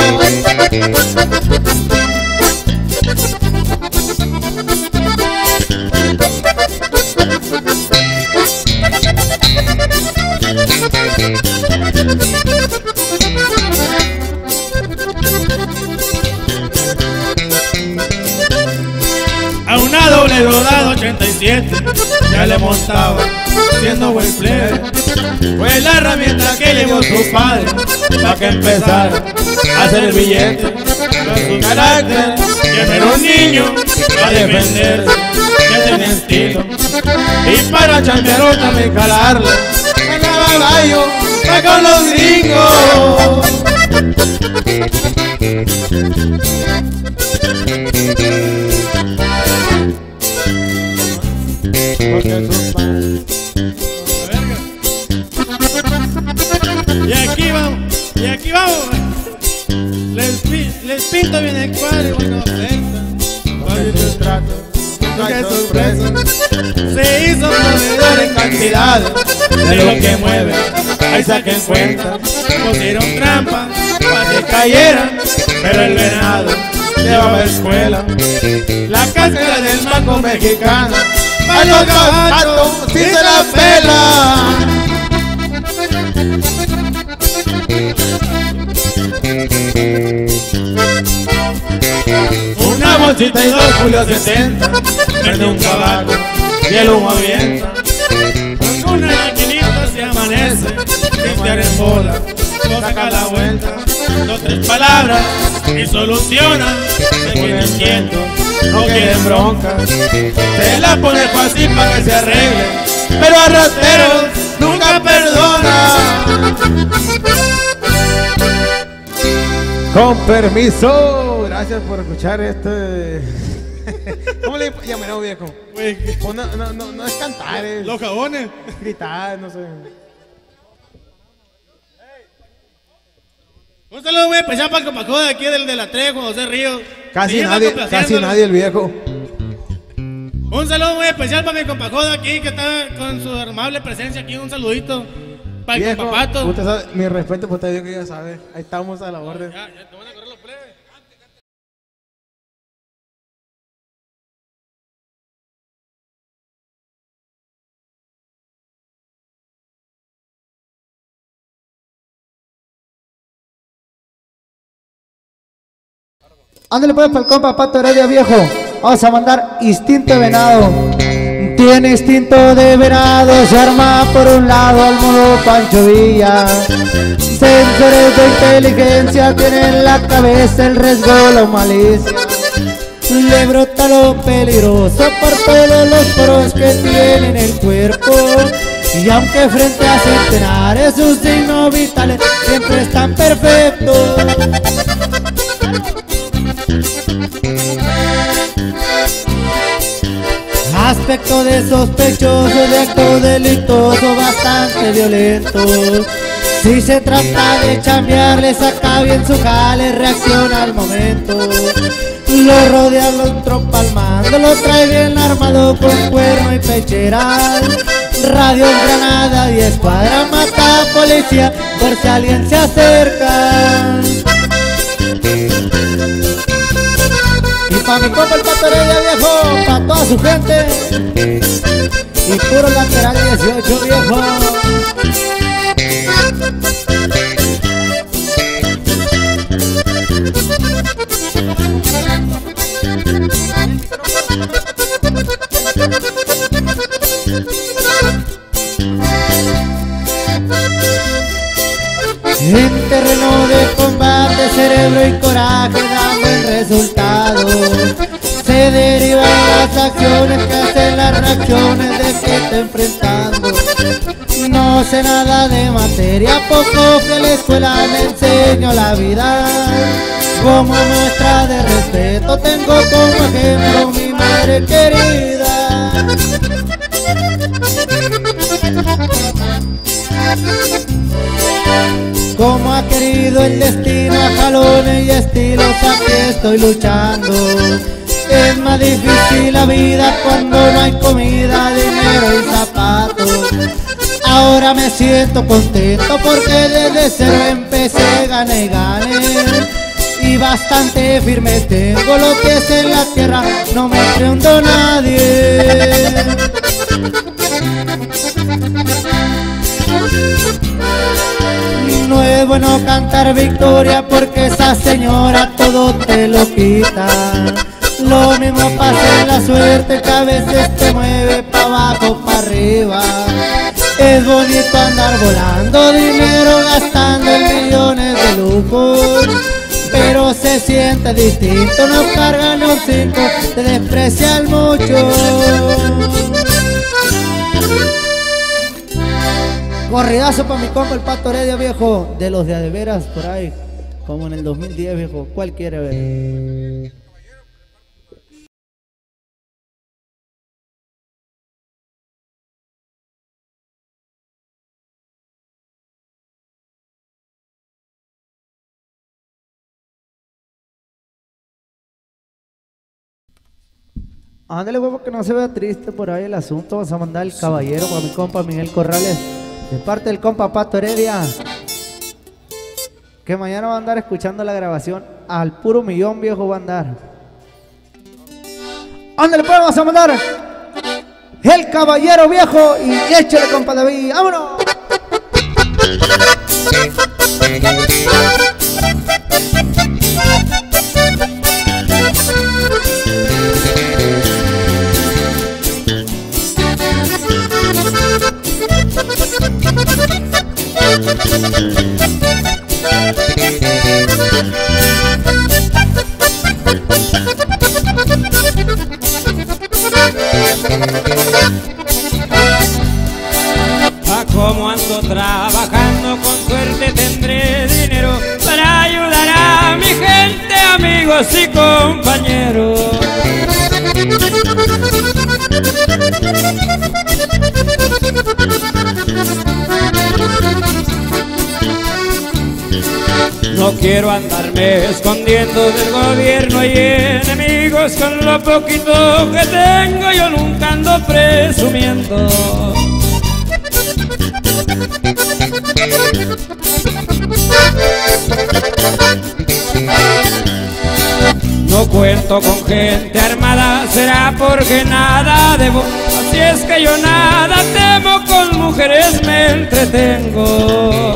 A una doble rodada 87 ya le montaba siendo buen plebe. Fue la herramienta que llevó su padre para que empezara a hacer billete. Su carácter, que no era un niño a defenderse, que tenía estilo. Y para chambear o también calarle, ganaba gallo pa' con los gringos. Y aquí vamos. Les pinto bien el cuadro y buena oferta. Oye tu trato, qué sorpresa. Se hizo proveedor en cantidad de lo que mueve, ahí saquen cuenta. Pusieron trampa para que cayeran, pero el venado llevaba a escuela. La cáscara del mango mexicano, a los gatos si se la pela. Una bolsita y 2 Julio 60, vende un tabaco y el humo avienta. Con una maquinita se amanece, limpiar en bola, no saca la vuelta. 2 o 3 palabras y solucionan, se ponen quietos, no quieren bronca. Se la pone fácil para que se arregle, pero a rateros nunca perdona. Con permiso, gracias por escuchar este. ¿Cómo le llamaremos, viejo? No es cantar, es los jabones. Gritar, no sé. Un saludo muy especial para el compajo de aquí del de la Treja, Juan José Ríos. Casi nadie el viejo. Un saludo muy especial para mi compajo de aquí que está con su amable presencia aquí. Un saludito. Para el compapato. Usted sabe, mi respeto para usted, que ya sabe. Ahí estamos a la orden. Ya te van a correr los plebes. Ándale pues para el compa Pato Heredia viejo. Vamos a mandar Instinto de Venado. Tiene instinto de venado, se arma por un lado al modo Pancho Villa. Sensores de inteligencia, tiene en la cabeza el riesgo, la malicia. Le brota lo peligroso por todos los poros que tiene en el cuerpo. Y aunque frente a centenares sus signos vitales siempre están perfectos. Aspecto de sospechoso, de acto delitoso, bastante violento. Si se trata de chambear, le saca bien su jale, reacciona al momento. Lo rodea, lo trompa al mando, lo trae bien armado con cuerno y pechera. Radio granada y escuadra, mata a policía por si alguien se acerca. Y pa' mi compa el Pato Heredia viejo, pa' toda su gente. y puro lateral 18, viejo. En terreno de combate, cerebro y coraje dan buen resultado. Se derivan las acciones que hacen las reacciones de que está enfrentando. No sé nada de materia, poco que la escuela me enseñó la vida. Como muestra de respeto tengo como ejemplo mi madre querida. Como ha querido el destino, a jalones y estilos aquí estoy luchando. Es más difícil la vida cuando no hay comida, dinero y zapatos. Ahora me siento contento porque desde cero empecé, gané y gané. Y bastante firme tengo los pies en la tierra, no me pregunto nadie. No es bueno cantar victoria porque esa señora todo te lo quita. Lo mismo pasa en la suerte que a veces te mueve pa' abajo, pa' arriba. Es bonito andar volando, dinero gastando en millones de lujos, pero se siente distinto, no cargan ni un 5, te desprecian mucho. Corridazo pa' mi compa el Pato Heredia, viejo, de los de a de veras por ahí, como en el 2010, viejo, ¿cuál quiere ver? Ándale, huevo, que no se vea triste por ahí el asunto. Vamos a mandar el caballero para mi compa Miguel Corrales, de parte del compa Pato Heredia, que mañana va a andar escuchando la grabación al puro millón, viejo, va a andar. Ándale, pues, vamos a mandar el caballero, viejo, y échale, compa David, vámonos. A como ando trabajando, con suerte tendré dinero para ayudar a mi gente, amigos y compañeros. No quiero andarme escondiendo del gobierno y enemigos, con lo poquito que tengo yo nunca ando presumiendo. No cuento con gente armada, será porque nada debo, así es que yo nada temo, con mujeres me entretengo.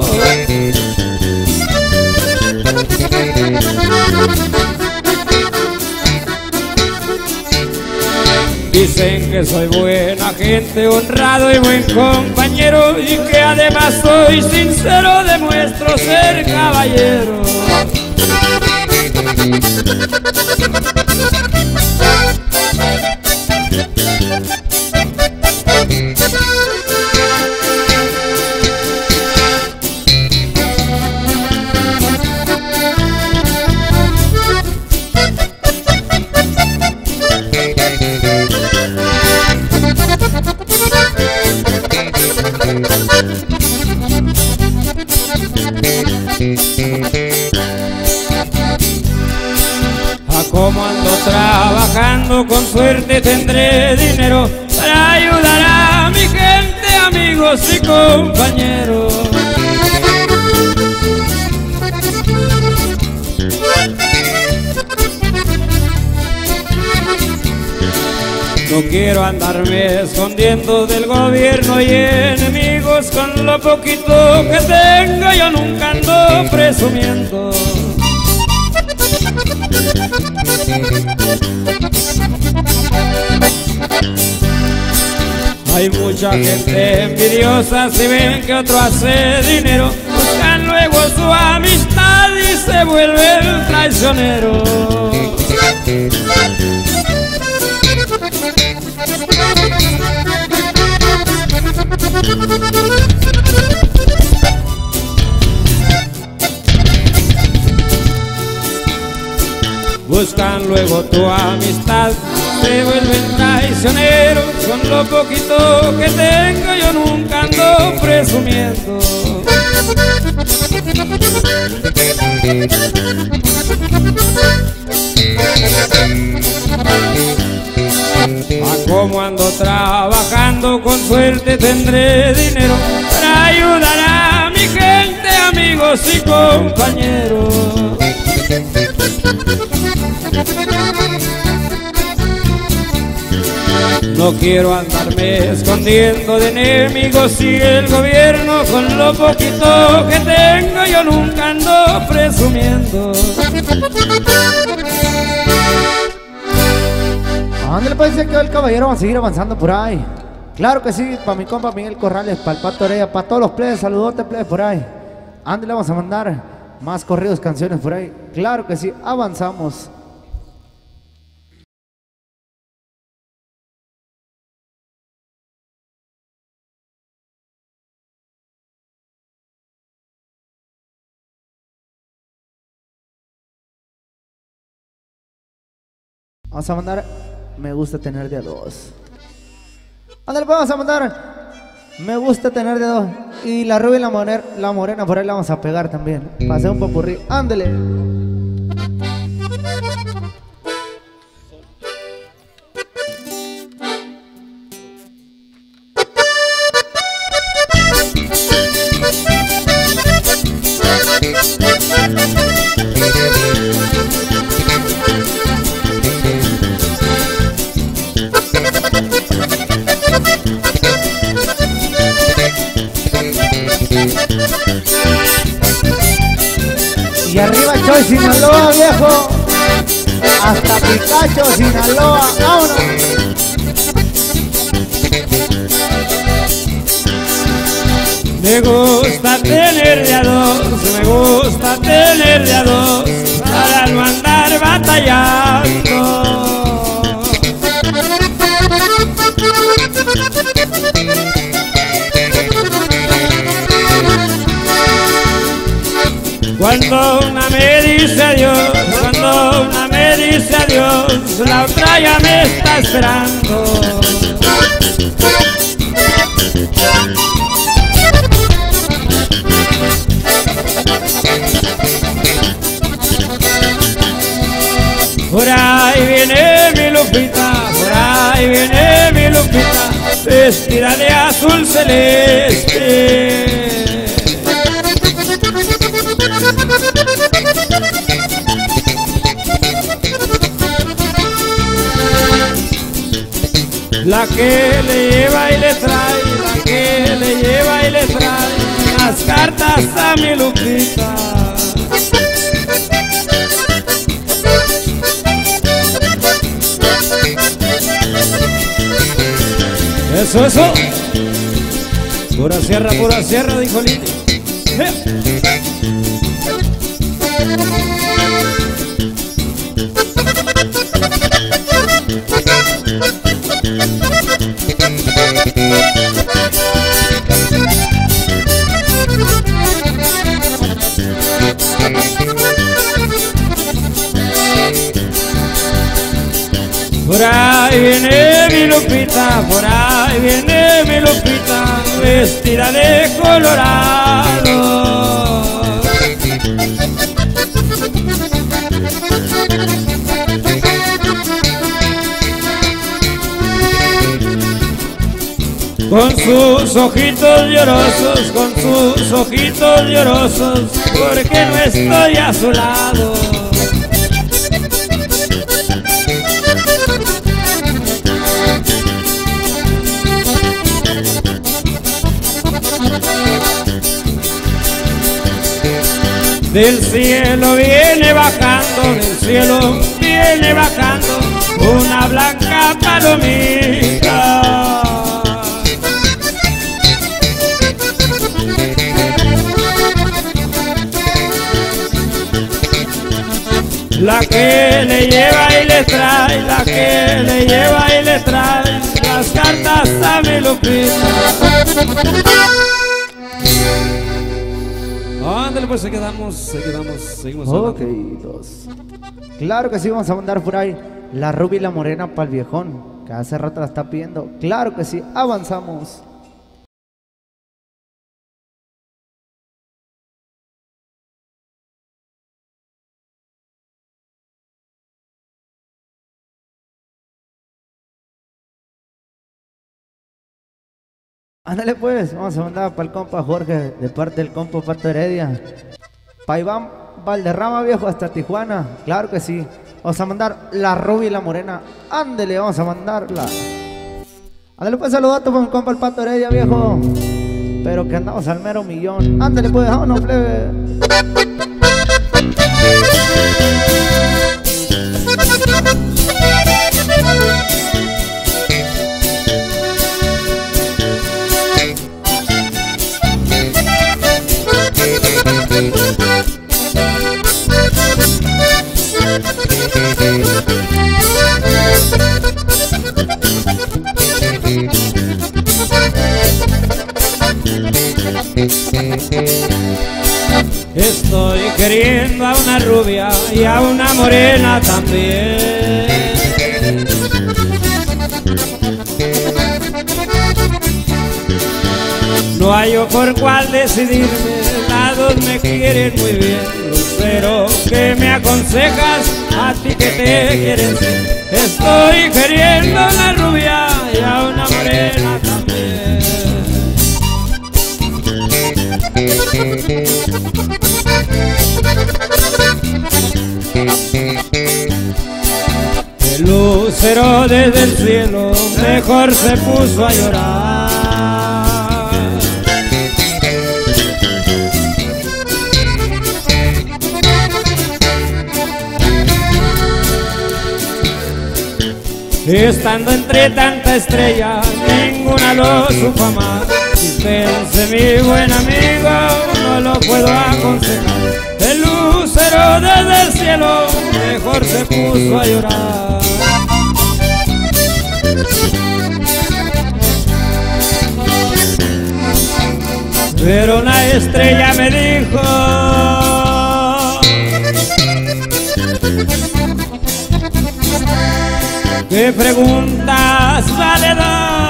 Dicen que soy buena gente, honrado y buen compañero, y que además soy sincero, demuestro ser caballero. A como ando trabajando, con suerte tendré dinero para ayudar a mi gente, amigos y compañeros. No quiero andarme escondiendo del gobierno y enemigos. Con lo poquito que tengo yo nunca ando presumiendo. Hay mucha gente envidiosa, si ven que otro hace dinero, buscan luego su amistad y se vuelven traicioneros. Buscan luego tu amistad, se vuelven traicioneros. Con lo poquito que tengo yo nunca ando presumiendo. A como ando trabajando, con suerte tendré dinero para ayudar a mi gente, amigos y compañeros. No quiero andarme escondiendo de enemigos y el gobierno. Con lo poquito que tengo yo nunca ando presumiendo. Ándale, pues se quedó el caballero, vamos a seguir avanzando por ahí. Claro que sí, para mi compa Miguel Corrales, para el Pato Heredia, para todos los plebes, saludote plebes por ahí. Ándale, vamos a mandar más corridos, canciones por ahí. Claro que sí, avanzamos. Vamos a mandar Me gusta tener de a dos. Ándale, pues vamos a mandar Me gusta tener de a dos. Y la rubia y la morena por ahí la vamos a pegar también. Para hacer un popurrí. Ándale. Y arriba Choy, Sinaloa, viejo. Hasta Picacho, Sinaloa. ¡Vámonos! Me gusta tener de a dos, me gusta tener de a dos, para no andar batallando. Cuando una me dice adiós, cuando una me dice adiós, la otra ya me está esperando. Por ahí viene mi Lupita, por ahí viene mi Lupita, vestida de azul celeste. La que le lleva y le trae, la que le lleva y le trae las cartas a mi Lupita. Eso, eso. Pura sierra, dijo Lili. Por ahí viene mi Lupita, por ahí viene mi Lupita, vestida de colorado. Con sus ojitos llorosos, con sus ojitos llorosos, porque no estoy a su lado. Del cielo viene bajando, del cielo viene bajando una blanca palomita. La que le lleva y le trae, la que le lleva y le trae las cartas a mi Lupita. Ándale, pues seguimos Ok, hablando. dos. Claro que sí, vamos a mandar por ahí la rubia y la morena para el viejón, que hace rato la está pidiendo. Claro que sí, avanzamos. Ándale pues, vamos a mandar para el compa Jorge, de parte del compa Pato Heredia. Pa' Iván Valderrama, viejo, hasta Tijuana, claro que sí. Vamos a mandar la rubia y la morena. Ándale, vamos a mandarla. Ándale pues, saludato para mi compa el Pato Heredia, viejo. Pero que andamos al mero millón. Ándale pues, vámonos, plebe. Estoy queriendo a una rubia y a una morena también. No hallo por cuál decidirme, las dos me quieren muy bien. Pero ¿qué me aconsejas a ti que te quieren ser? Estoy queriendo a una rubia y a una morena también. El lucero desde el cielo mejor se puso a llorar. Estando entre tanta estrella, ninguna lo supo amar. Dispense mi buen amigo, no lo puedo aconsejar. El lucero desde el cielo mejor se puso a llorar. Pero una estrella me dijo: ¿qué preguntas, valedor?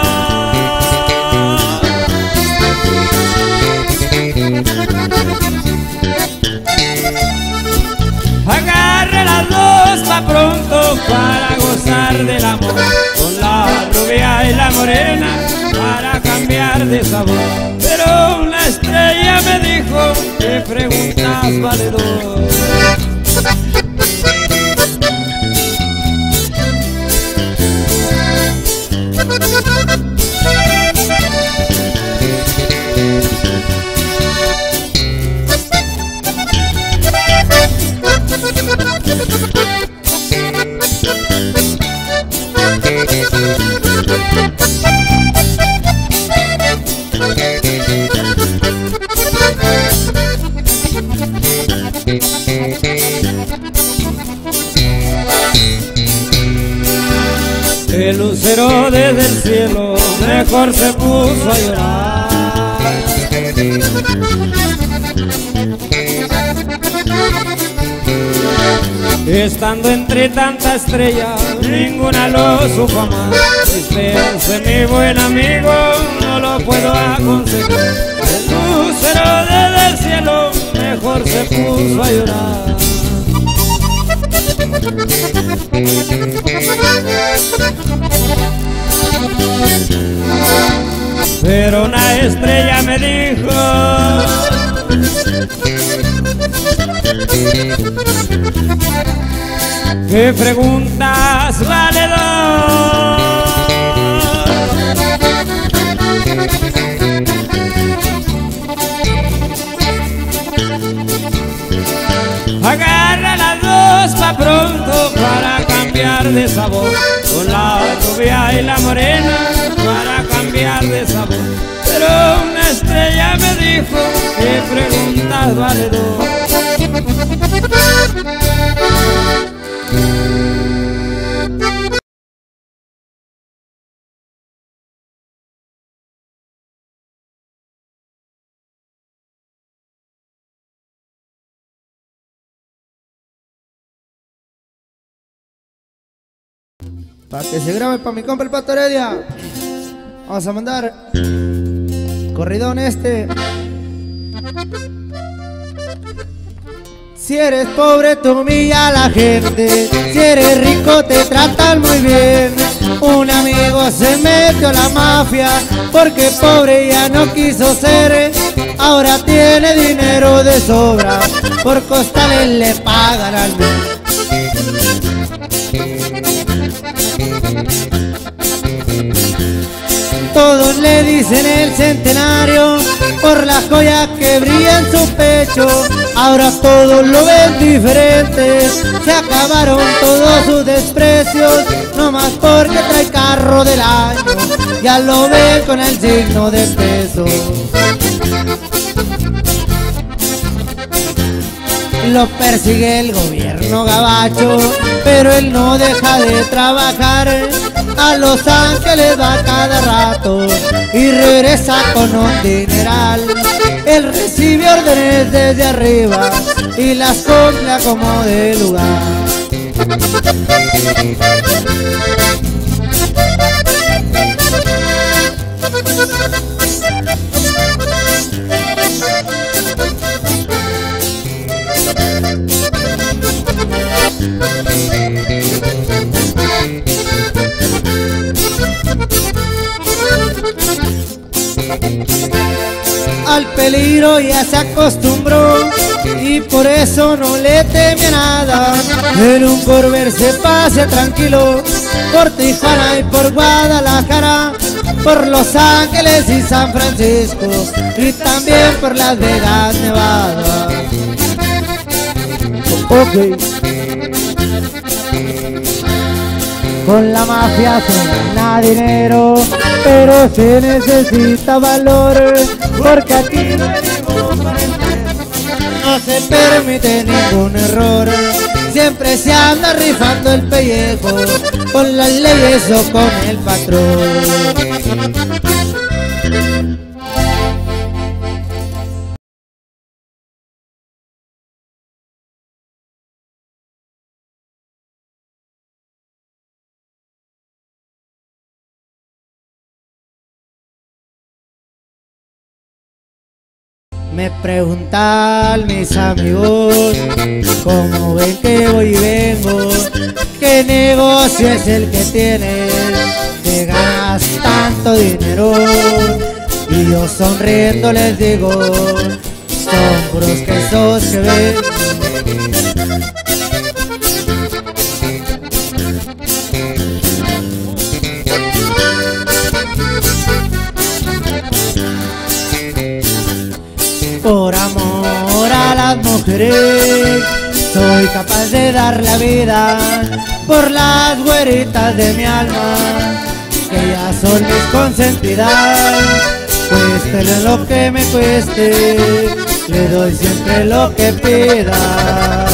Agarre las dos pa' pronto para gozar del amor, con la rubia y la morena para cambiar de sabor. Pero una estrella me dijo: ¿qué preguntas, valedor? El lucero desde el cielo mejor se puso a llorar. Estando entre tanta estrella, ninguna lo supo amar. Dispense mi buen amigo, no lo puedo aconsejar. El lucero desde el cielo mejor se puso a llorar. Pero una estrella me dijo: ¿qué preguntas, valedor? a las dos pa' pronto para cambiar de sabor. Con la rubia y la morena para cambiar de sabor. Pero una estrella me dijo que preguntas vale dos. Para que se grabe para mi compa el Pato Heredia. Vamos a mandar corridón este. Si eres pobre te humilla a la gente, si eres rico te tratan muy bien. Un amigo se metió a la mafia porque pobre ya no quiso ser. Ahora tiene dinero de sobra, por costales le pagan al mes. Todos le dicen el centenario por la joya que brilla en su pecho. Ahora todos lo ven diferente, se acabaron todos sus desprecios. No más porque trae carro del año, ya lo ven con el signo de peso. Lo persigue el gobierno gabacho, pero él no deja de trabajar. A Los Ángeles va cada rato y regresa con un dineral. Él recibe órdenes desde arriba y las cumple como de lugar. Al peligro ya se acostumbró y por eso no le teme a nada. En un Corvair se pasea tranquilo por Tijuana y por Guadalajara, por Los Ángeles y San Francisco y también por Las Vegas, Nevada. Ok. Con la mafia se gana dinero, pero se necesita valor, porque aquí no venimos para el no se permite ningún error. Siempre se anda rifando el pellejo, con las leyes o con el patrón. Me preguntan mis amigos cómo ven que voy y vengo, qué negocio es el que tienes, que ganas tanto dinero. Y yo sonriendo les digo, son puros quesos que ven. Por amor a las mujeres soy capaz de dar la vida, por las güeritas de mi alma, que ya son mis consentidas. Cueste lo que me cueste, le doy siempre lo que pida.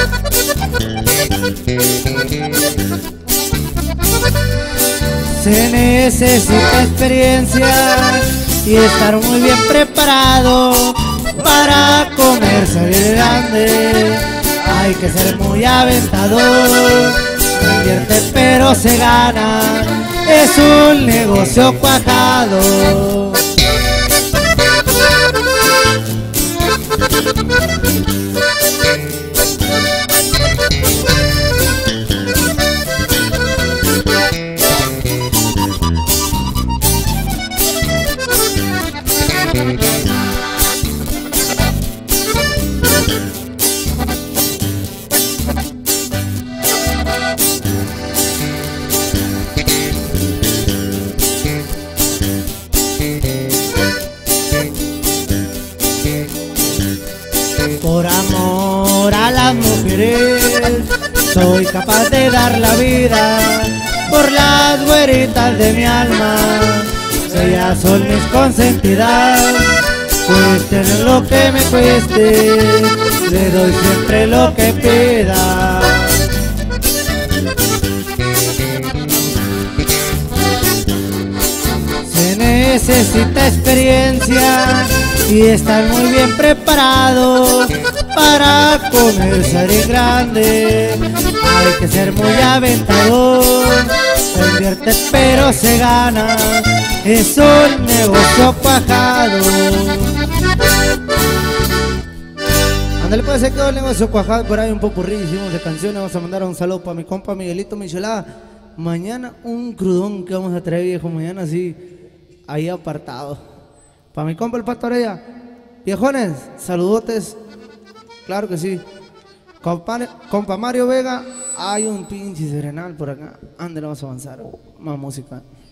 Se necesita experiencia y estar muy bien preparado para comer salir grande. Hay que ser muy aventador, se invierte pero se gana, es un negocio cuajado. Soy capaz de dar la vida por las güeritas de mi alma. Ellas son mis consentidas, cueste lo que me cueste, le doy siempre lo que pida. Se necesita experiencia y estar muy bien preparado para comerciar en grande. Hay que ser muy aventador, se invierte pero se gana, es un negocio cuajado. Ándale, puede ser que el negocio cuajado, por ahí un popurrí hicimos de canciones. Vamos a mandar un saludo para mi compa Miguelito Michelada. Mañana un crudón que vamos a traer, viejo, mañana así, ahí apartado. Para mi compa el Pato Heredia. Viejones, saludotes, claro que sí. Compa Mario Vega, hay un pinche serenal por acá. Ándale, vamos a avanzar, más música.